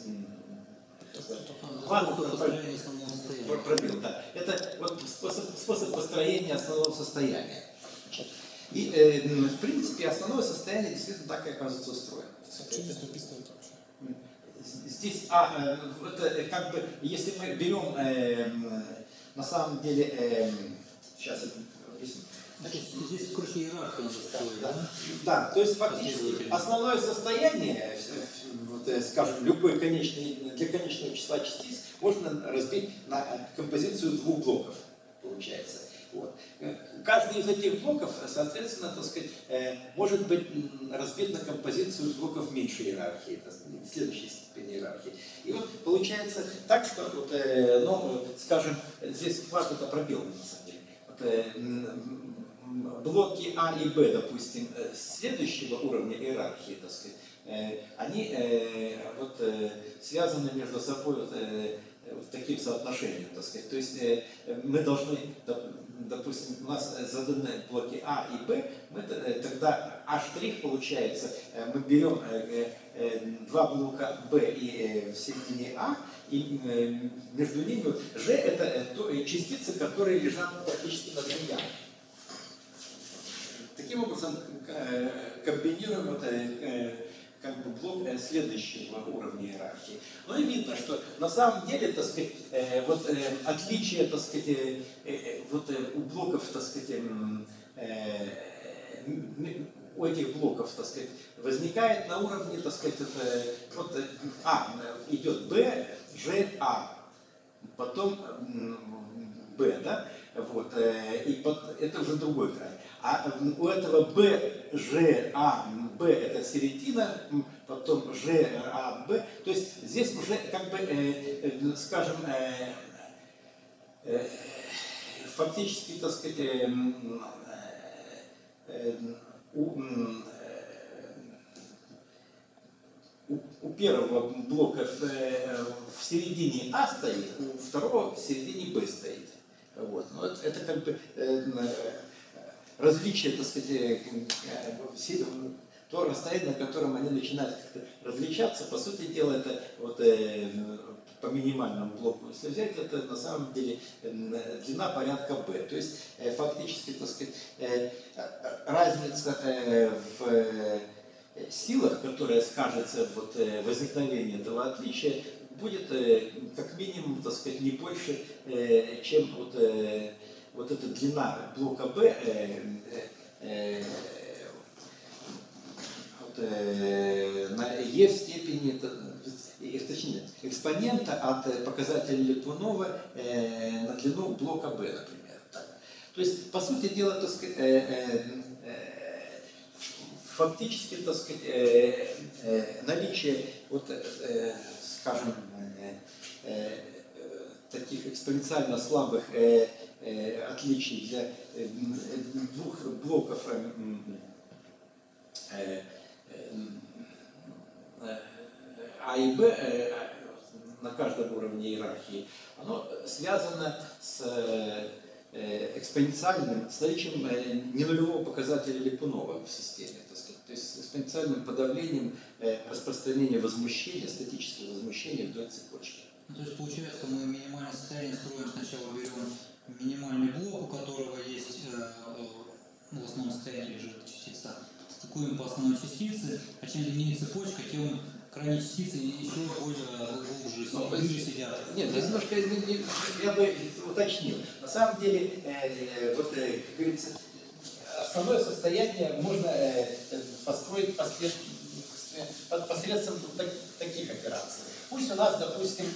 пробел, да. Это вот способ построения основного состояния. И, в принципе, основное состояние действительно так и оказывается устроено. Что здесь написано вообще? Здесь, это как бы, если мы берем, на самом деле, сейчас это объясню. Здесь, короче, иерархия надо строить, да? Да, то есть фактически основное состояние, вот, скажем, для конечного числа частиц можно разбить на композицию 2 блоков, получается. Вот. Каждый из этих блоков, соответственно, так сказать, может быть разбит на композицию блоков меньшей иерархии, следующей степени иерархии. И вот получается так, что, вот, ну, скажем, здесь важно это пробел, на самом деле. Вот, блоки А и Б, допустим, следующего уровня иерархии, так сказать, они вот, связаны между собой вот таким соотношением, так сказать. То есть мы должны, допустим, у нас заданы блоки А и Б, мы тогда А' получается, мы берем 2 блока Б и в середине А, и между ними Ж это частицы, которые лежат практически над ямой. Таким образом комбинируем это как бы блок следующего уровня иерархии. Ну и видно, что на самом деле, так сказать, вот отличие, так сказать, вот у блоков, так сказать, у этих блоков, так сказать, возникает на уровне, так сказать, вот А идет Б, Ж, А, потом Б, да? Вот, это уже другой край. А у этого Б, Ж, А, Б это середина, потом Ж, А, Б. То есть здесь уже как бы, скажем, фактически, так сказать, у первого блока в середине А стоит, у второго в середине Б стоит. Вот. Но это как бы различие, так сказать, то расстояние, на котором они начинают как-то различаться. По сути дела, это вот по минимальному блоку, если взять, это на самом деле длина порядка b. То есть фактически, так сказать, разница в силах, которая скажется вот возникновение этого отличия, будет как минимум, так сказать, не больше, чем вот эта длина блока b на e в степени, точнее, экспонента от показателя Литвинова на длину блока b, например. Так. То есть, по сути дела, так сказать, фактически, так сказать, наличие, вот, скажем, таких экспоненциально слабых отличий для двух блоков А и Б на каждом уровне иерархии, оно связано с экспоненциальным, с наличием ненулевого показателя Липунова в системе, так сказать, то есть с экспоненциальным подавлением распространения возмущения, статического возмущения вдоль цепочки. Ну, то есть получается, мы минимальное состояние строим, сначала берем минимальный блок, у которого есть в основном состоянии лежит частица, стыкуем по основной частице, а чем длиннее цепочка, тем крайние частицы еще более глубже сидят. Нет, здесь немножко я бы уточнил. На самом деле, вот, как говорится, основное состояние можно построить посредством таких операций. Пусть у нас, допустим,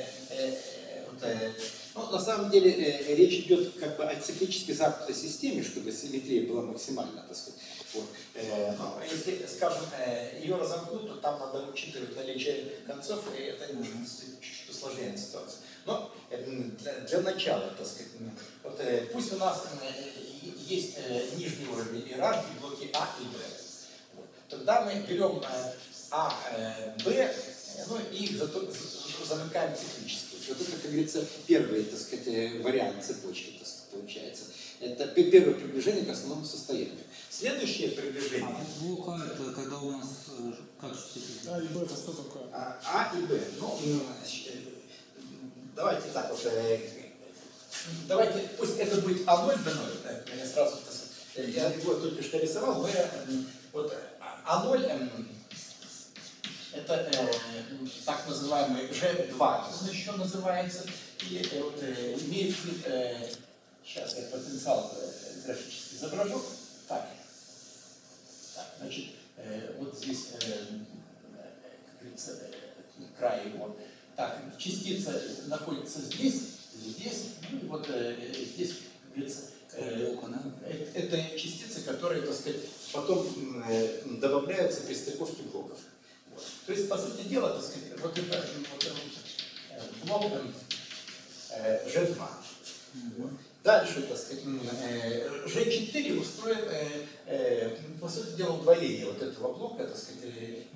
ну, на самом деле речь идет как бы о циклически замкнутой системе, чтобы симметрия была максимальна, так сказать. Вот. Но если, скажем, ее разомкнуть, то там надо учитывать наличие концов, и это чуть-чуть усложняет ситуацию. Но для начала, так сказать, вот, пусть у нас есть нижний уровень иерархии, блоки А и Б. Вот. Тогда мы берем А, Б, ну, и их замыкаем циклически. Вот это, как говорится, первый, так сказать, вариант цепочки, так сказать, получается. Это первое приближение к основному состоянию. Следующее приближение. Блок А это когда у нас как частицы? А и Б это что такое? А и Б. Ну, давайте так вот. Давайте, пусть это будет А0, B0. Я сразу, я его только что рисовал. Б, вот А0 это так называемый G2, он еще называется, и вот, имеет вид, сейчас я потенциал графически изображу. Так, значит, вот здесь, как говорится, край его. Так, частица находится здесь, ну и вот здесь, как говорится, это частицы, которые, так сказать, потом добавляются при стыковке блоков. То есть, по сути дела, так сказать, вот это блок G2. Дальше, так сказать, G4 устроен, по сути дела, удвоение вот этого блока, так сказать.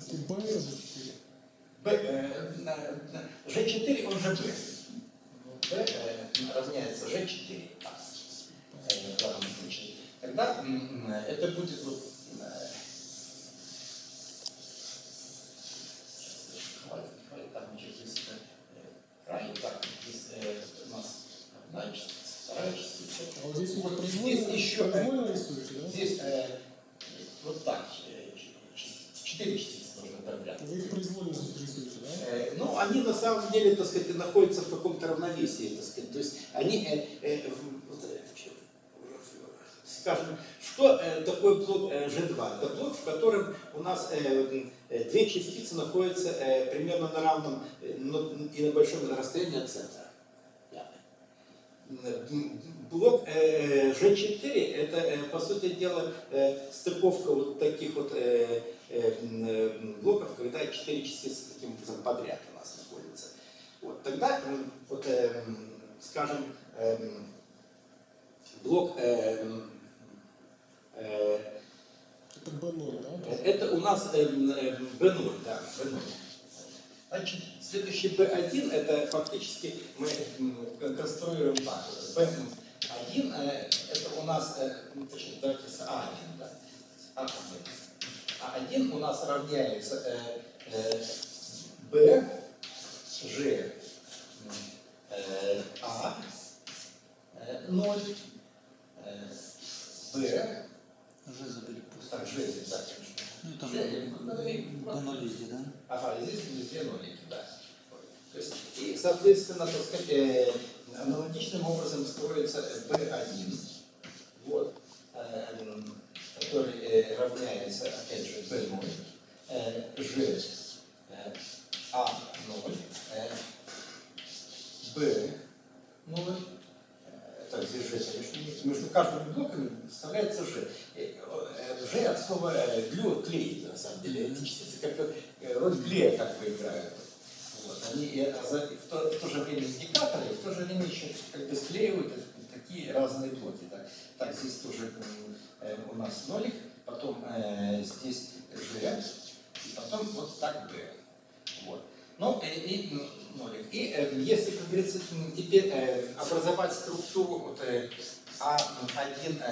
G4, он же B. B равняется G4. В данном случае. Тогда это будет вот, так, значит, здесь край, так, здесь у нас одна частица, вторая частица. А вот здесь вы Здесь еще рисуете, да? здесь вот так, 4 частицы должны подряд. Вы их произвольно рисуете, да? Ну, они на самом деле, так сказать, находятся в каком-то равновесии, так сказать. То есть они, скажем, что такое блок G2? Это блок, в котором у нас две частицы находятся примерно на равном и на большом расстоянии от центра. блок G4 это, по сути дела, стыковка вот таких вот блоков, когда 4 частицы таким образом подряд у нас находятся. Вот, тогда, вот, скажем, блок Это B0, да? это у нас B0, да, B0. Значит, следующий B1 это фактически мы конструируем так. B1 это у нас, точнее, давайте с A1, да. A1 у нас равняется B, G, A, 0, B, Уже забыли просто. так, G, да, конечно. Ну, там до 0 везде, да? Ага, и здесь везде нолики, да. То есть, и, соответственно, так сказать, аналогичным образом строится B1, вот, который равняется, опять же, B0, G, A0, B0, так, здесь G, конечно, между каждым блоком вставляется G. G от слова glue, клей, на самом деле. Эти частицы как роль клея как бы играют. Вот. Они в то же время индикаторы, и в то же время еще как бы склеивают такие разные блоки. Да. Так, здесь тоже у нас нолик, потом здесь G, и потом вот так B. Вот. Ну, и нолик. И если, как говорится, теперь образовать структуру вот, A1,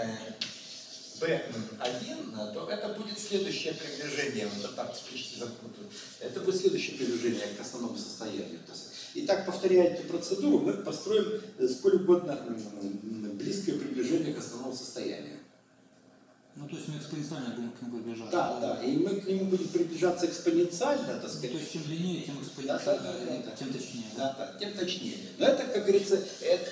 B1, то это будет следующее приближение, вот так почти замкнуто. Это будет следующее приближение к основному состоянию. И так, повторяя эту процедуру, мы построим сколь угодно близкое приближение к основному состоянию. Ну, то есть мы экспоненциально будем к нему приближаться. Да, да, и мы к нему будем приближаться экспоненциально, так сказать. То есть чем длиннее, тем экспоненциально, да, тем точнее. Да, да, тем точнее. Но это, как говорится, это...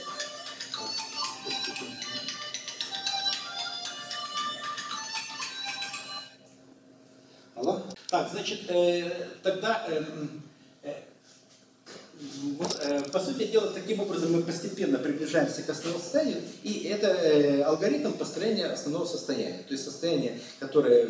Алло? Так, значит, тогда... Вот, по сути дела, таким образом мы постепенно приближаемся к основному состоянию, и это алгоритм построения основного состояния. То есть состояние, которое,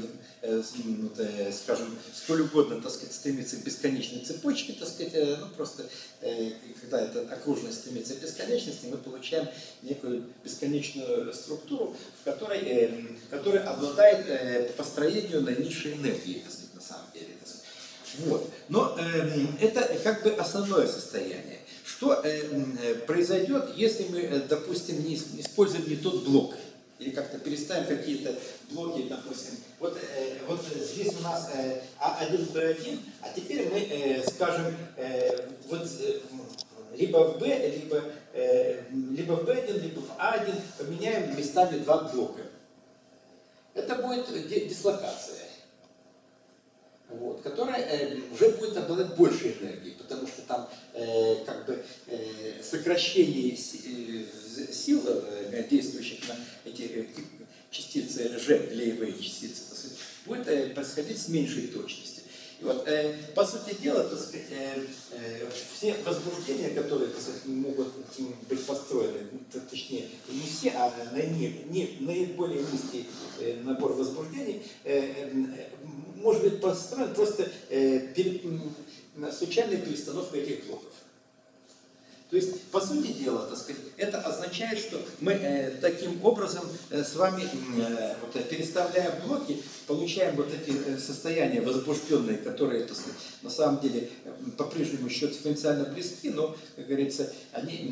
скажем, сколь угодно, так сказать, стремится к бесконечной цепочке, так сказать, ну просто, когда эта окружность стремится к бесконечности, мы получаем некую бесконечную структуру, которая обладает по строению наименьшей энергией, так сказать, на самом деле. Вот. Но это как бы основное состояние. Что произойдет, если мы, допустим, не используем не тот блок, или как-то переставим какие-то блоки, допустим. Вот здесь у нас A1, B1, а теперь мы скажем, вот, либо в B, либо в B1, либо в A1 поменяем местами два блока. Это будет дислокация. Вот, которая уже будет обладать большей энергией, потому что там как бы сокращение сил, действующих на эти частицы G, клеевые частицы, будет происходить с меньшей точностью. И вот, по сути дела, так сказать, все возбуждения, которые, так сказать, могут быть построены, точнее, не все, а наиболее низкий набор возбуждений, может быть построен просто случайной перестановкой этих блоков. То есть, по сути дела, так сказать, это означает, что мы таким образом с вами, переставляя блоки, получаем вот эти состояния возбужденные, которые, так сказать, на самом деле по-прежнему еще экспоненциально близки, но, как говорится, они,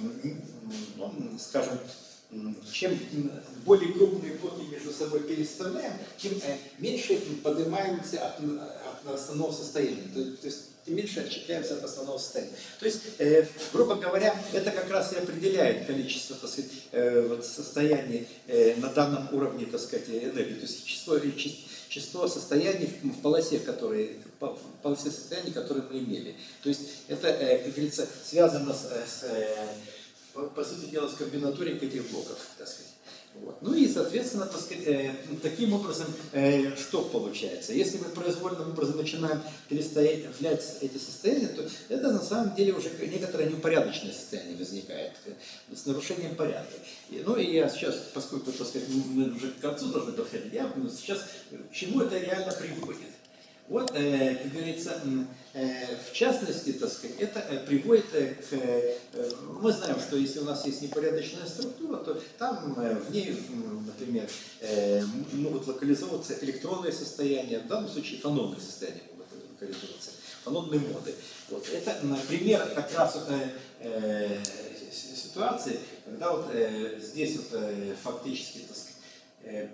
скажем, чем более крупные блоки между собой переставляем, тем меньше поднимаемся от основного состояния. То есть тем меньше отщепляемся от основного состояния. То есть, грубо говоря, это как раз и определяет количество, так сказать, вот состояний на данном уровне, так сказать, энергии. То есть число состояний в полосе, состояний, которые мы имели. То есть это, как говорится, связано по сути дела, с комбинаторикой этих блоков, так сказать. Вот. Ну и, соответственно, так сказать, таким образом, что получается? Если мы произвольным образом начинаем переставлять эти состояния, то это на самом деле уже некоторое неупорядоченное состояние возникает с нарушением порядка. Ну и я сейчас, поскольку, так сказать, мы уже к концу должны подходить, я сейчас к чему это реально приводит. Вот, как говорится, в частности, так сказать, это приводит к... Мы знаем, что если у нас есть непорядочная структура, то там в ней, например, могут локализовываться электронные состояния, в данном случае фононные состояния могут локализовываться, фононные моды. Вот. Это пример как раз ситуации, когда вот здесь вот фактически, так сказать,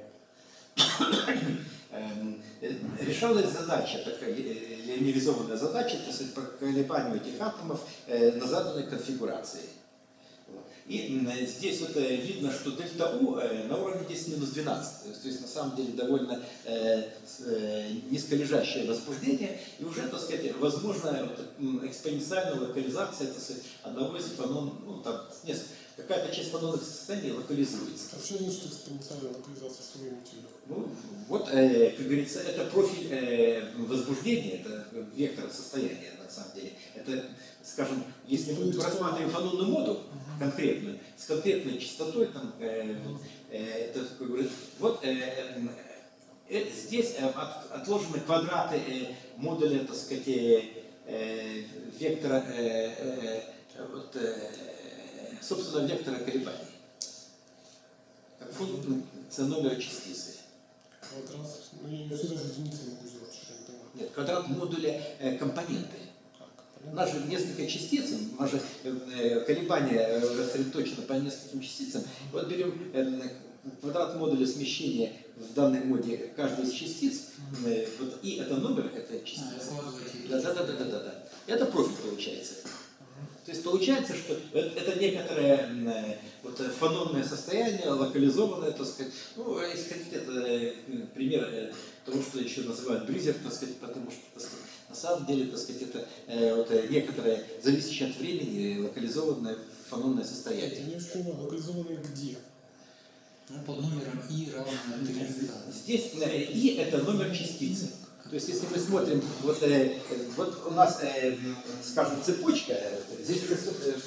решалась задача, такая линеаризованная задача, то есть по колебанию этих атомов на заданной конфигурации. И здесь вот видно, что дельта У на уровне 10-12, то есть на самом деле довольно низколежащее возбуждение, и уже, так сказать, возможно экспоненциальная локализация, так сказать, одного из фонон, ну там какая-то часть фононных состояний локализуется. А что значит экспоненциальная локализация своего материала? Ну, вот, как говорится, это профиль возбуждения, это вектор состояния, на самом деле. Это, скажем, если мы рассматриваем фононную моду конкретную, с конкретной частотой, там, это, вот здесь отложены квадраты модуля, так сказать, вектора, вот, собственно, вектора колебаний. Как функция номера частицы. Квадрат. Ну, я всегда за единицей могу сделать, что я не понимаю. Нет, квадрат модуля компоненты. У нас же несколько частиц, у нас же колебания рассредоточены по нескольким частицам. Вот берем квадрат модуля смещения в данной моде каждой из частиц, вот, и это номер этой частицы. Да. Это профиль получается. То есть получается, что это некоторое вот, фононное состояние, локализованное, так сказать. Ну, если хотите, это пример того, что еще называют бризер, так сказать, потому что, так сказать, на самом деле, так сказать, это вот, некоторое, зависящее от времени, локализованное фононное состояние. Я не понимаю, локализованное где? Ну, под номером И равно 300. Здесь И это номер частицы. То есть, если мы смотрим, вот у нас, скажем, цепочка, здесь уже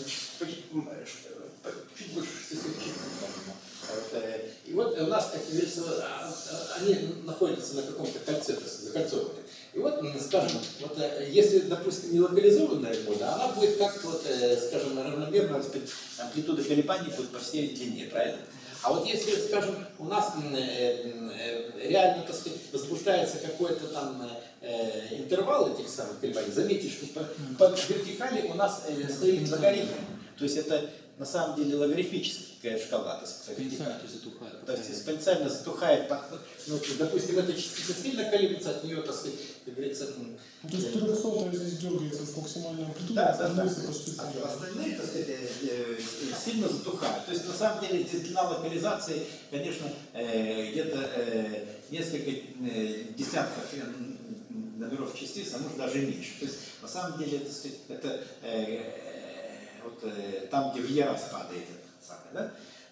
чуть больше 600 чипов. И вот у нас, как говорится, они находятся на каком-то кольце, закольцованы. И вот, скажем, вот, если, допустим, не локализованная мода, она будет как-то, вот, скажем, равномерно, амплитуда колебаний будет по всей длине, правильно? А вот если, скажем, у нас реально, так сказать, возбуждается какой-то там интервал этих самых колебаний, заметьте, что по вертикали у нас стоит логарифм. То есть это на самом деле логарифмическая шкала, так сказать. Экспоненциально затухает. То есть экспоненциально затухает. Ну, допустим, эта частица сильно колеблется, от нее, так сказать, как говорится... Ну, то есть 300 здесь дергается с максимальной амплитудой, Да. почти всегда. Остальные, так сказать, сильно затухают. То есть, на самом деле, длина локализации, конечно, где-то несколько десятков номеров частиц, а может даже меньше. То есть, на самом деле, так сказать, это вот, там, где в Е раз падает, да?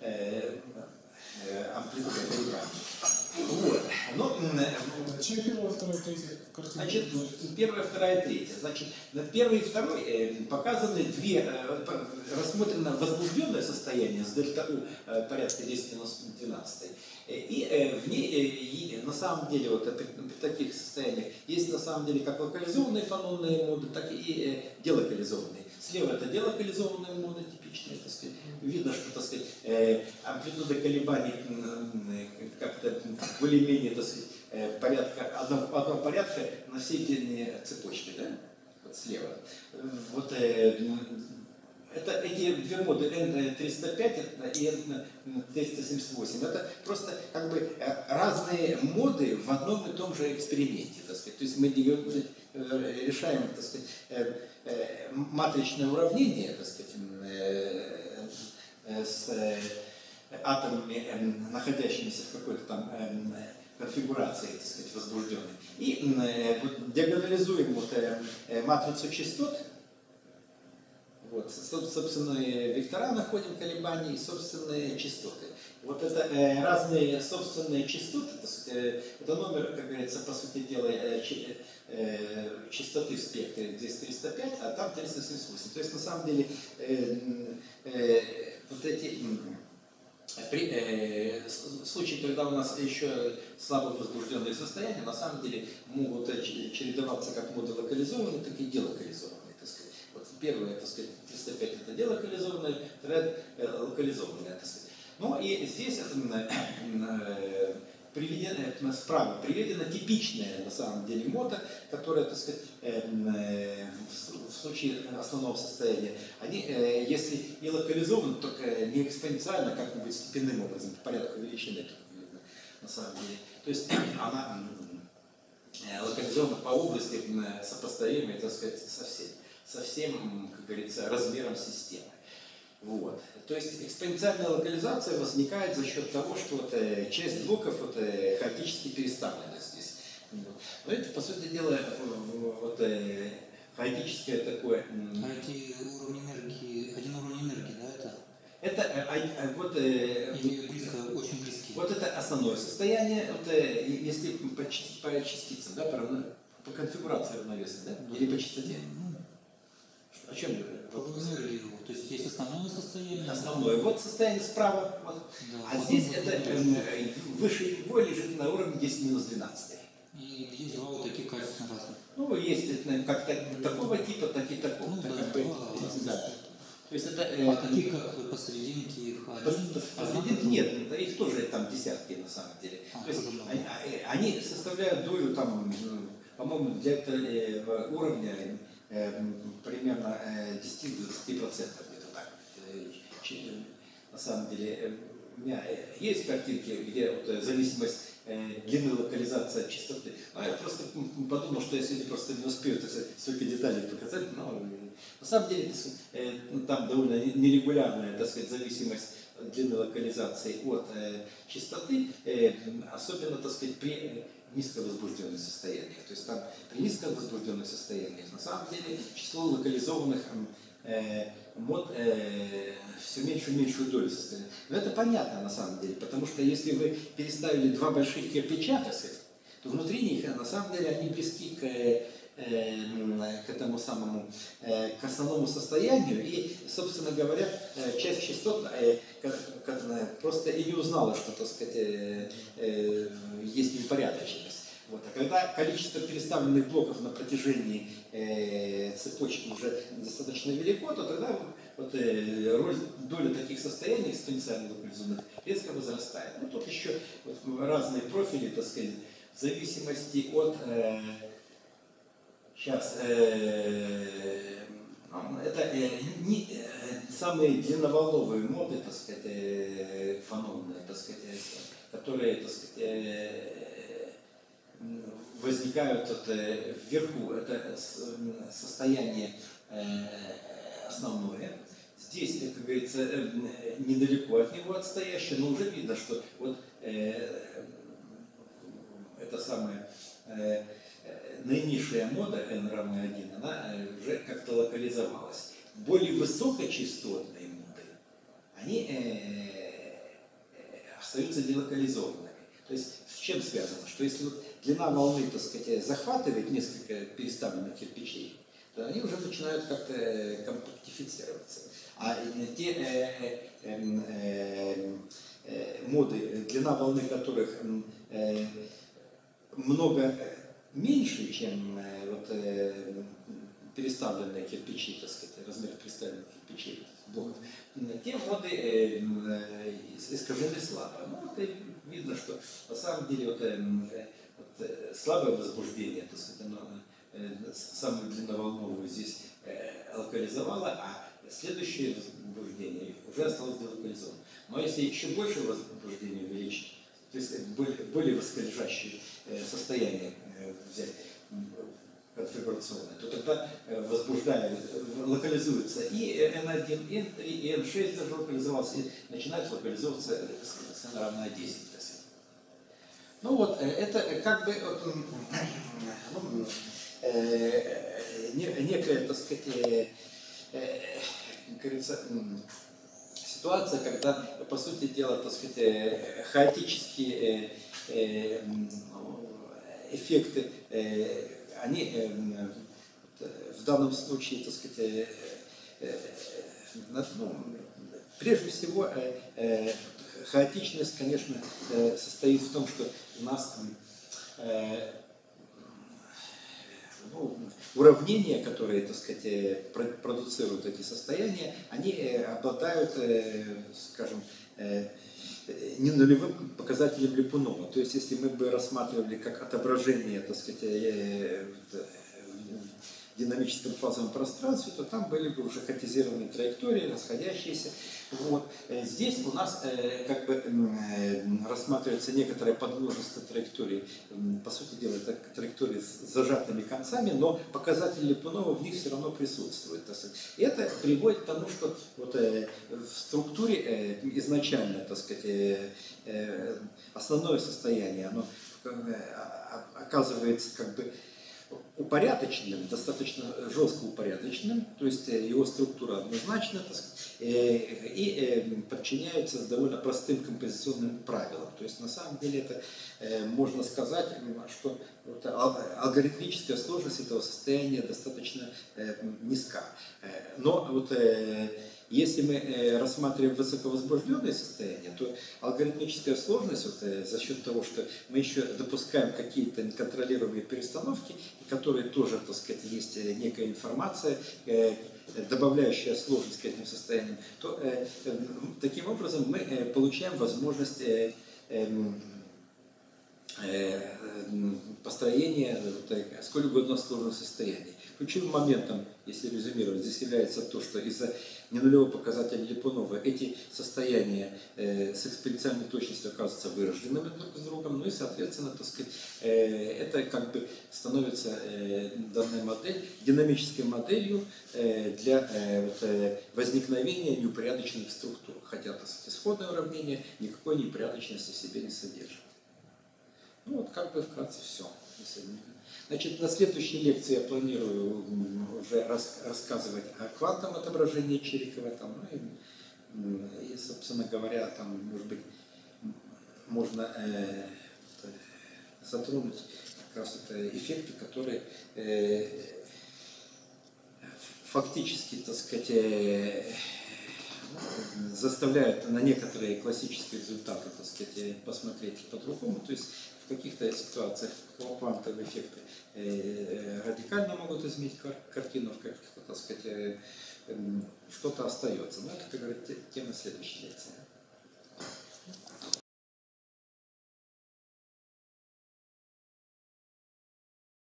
Амплитуда колебаний. Вот. Но, Чем первая, вторая, третья картина? значит, первая, вторая, третья. Значит, на первой и второй показаны две, рассмотрено возбужденное состояние с дельта У порядка 10-12. И в ней, на самом деле, вот при таких состояниях, есть на самом деле как локализованные фононные моды, так и делокализованные. Слева это делокализованные моды типичные, так сказать. Видно, что, так сказать, амплитуда колебаний как-то более-менее, так сказать, порядка, одного порядка на всей длине цепочки, да? Вот слева. Вот это эти две моды N305 и N378. Это просто как бы разные моды в одном и том же эксперименте, так сказать. То есть мы решаем, так сказать, матричное уравнение, так сказать, с атомами, находящимися в какой-то там конфигурации, так сказать, возбужденной. И диагонализуем вот матрицу частот. Вот, собственные вектора находим колебания и собственные частоты. Вот это разные собственные частоты, это номер, как говорится, по сути дела, частоты в спектре. Здесь 305, а там 378. То есть на самом деле вот эти случаи, когда у нас еще слабо возбужденные состояния, на самом деле могут чередоваться как моды локализованные, так и делокализованные. Так сказать. Вот первое, так сказать, 305 это делокализованное, второе локализованное. Так сказать. Ну и здесь справа приведена типичная на самом деле мода, которая, так сказать, в случае основного состояния, они, если и локализованы, только не экспоненциально, как-нибудь степенным образом, по порядку величины, на самом деле. То есть она локализована по области, сопоставимой, так сказать, со всем, как говорится, размером системы. Вот. То есть экспоненциальная локализация возникает за счет того, что вот, часть блоков вот, хаотически переставлена здесь. Вот. Но это, по сути дела, вот, хаотическое такое... А эти уровни энергии, один уровень энергии, да, это? Это вот... Или близко, очень близкие? Вот это основное состояние, вот, если по частицам, да, по конфигурации равновесия, да? Или по частоте? О чем я говорю? То есть есть основное состояние. Основное. Вот состояние справа. Вот. Да, а вот здесь это выше его лежит на уровне 10 минус 12. И есть два вот таких качественно разных. Ну, есть как такого типа, так и такого. Ну, да. То есть это, а таких как посерединке их посерединке нет, их тоже там десятки на самом деле. То есть они составляют долю там, по-моему, для этого уровня примерно 10-20%, где-то так. На самом деле, у меня есть картинки, где вот зависимость длины локализации от частоты. А я просто подумал, что я сегодня просто не успею, так сказать, столько деталей показать. Но на самом деле там довольно нерегулярная, так сказать, зависимость длины локализации от частоты, особенно, так сказать, при низковозбужденных состояниях. То есть там при низковозбужденных состояниях на самом деле число локализованных мод все меньшую и меньшую долю составляет. Но это понятно на самом деле, потому что если вы переставили два больших кирпича, так сказать, то внутри них на самом деле они близки к этому самому, к основному состоянию, и, собственно говоря, часть частот просто и не узнала, что, так сказать, есть неупорядоченность. Вот. А когда количество переставленных блоков на протяжении цепочки уже достаточно велико, то тогда вот, доля таких состояний экспоненциально локализованных резко возрастает. Ну, тут еще вот, разные профили, так сказать, в зависимости от... Сейчас, это не самые длинноволновые моды, так сказать, фономные, так сказать, которые, так сказать, возникают вверху, это состояние основное. Здесь, как говорится, недалеко от него отстоящее, но уже видно, что вот это самое... наинизшая мода n равно 1, она уже как-то локализовалась. Более высокочастотные моды, они остаются делокализованными. То есть с чем связано? Что если вот длина волны, так сказать, захватывает несколько переставленных кирпичей, то они уже начинают как-то компактифицироваться. А те моды, длина волны которых много меньше, чем вот, переставленные кирпичи, так сказать, размер переставленных кирпичей, блоков, те моды искажены слабо. Ну, вот видно, что на самом деле вот, слабое возбуждение, так сказать, оно самую длинноволновую здесь локализовало, а следующее возбуждение уже осталось делокализовано. Но если еще больше возбуждения увеличить, то есть более высоколежащие состояния взять конфигурационное, то тогда локализуется и N1, N3, и N6 даже локализовался, и начинает локализовываться с N равно 10. Ну вот, это как бы некая, так сказать, как говорится, ситуация, когда, по сути дела, так сказать, хаотические эффекты, они в данном случае, так сказать, прежде всего, хаотичность, конечно, состоит в том, что у нас уравнения, которые, так сказать, продуцируют эти состояния, они обладают, скажем, не нулевым показателем Липунова. То есть, если мы бы рассматривали как отображение, так сказать, в динамическом фазовом пространстве, то там были бы уже хаотизированные траектории, расходящиеся. Вот. Здесь у нас как бы рассматривается некоторое подмножество траекторий. По сути дела, это траектории с зажатыми концами, но показатель Липунова в них все равно присутствует. И это приводит к тому, что вот, в структуре изначально, так сказать, основное состояние, оно оказывается как бы упорядоченным, достаточно жестко упорядоченным, то есть его структура однозначна, так сказать, и подчиняется довольно простым композиционным правилам. То есть на самом деле это можно сказать, что вот алгоритмическая сложность этого состояния достаточно низка. Но вот если мы рассматриваем высоковозбужденное состояние, то алгоритмическая сложность, вот, за счет того, что мы еще допускаем какие-то неконтролируемые перестановки, которые тоже, так сказать, есть некая информация, добавляющая сложность к этим состояниям, то таким образом мы получаем возможность построения сколь угодно сложных состояний. Ключевым моментом, если резюмировать, здесь является то, что из-за ненулевого показателя Липунова эти состояния с экспоненциальной точностью оказываются вырожденными друг с другом, ну и, соответственно, так сказать, это как бы становится данная модель динамической моделью для возникновения неупорядоченных структур, хотя, так сказать, исходное уравнение никакой неупорядоченности в себе не содержит. Ну вот как бы вкратце все. Значит, на следующей лекции я планирую уже рассказывать о квантовом отображении Чирикова, там, ну, и, собственно говоря, там, может быть, можно затронуть как раз это эффекты, которые фактически, так сказать, заставляют на некоторые классические результаты, так сказать, посмотреть по-другому. То есть в каких-то ситуациях квантовые эффекты радикально могут изменить картину, в каких-то, так сказать, что-то остается. Но это, как говорится, тема следующей лекции.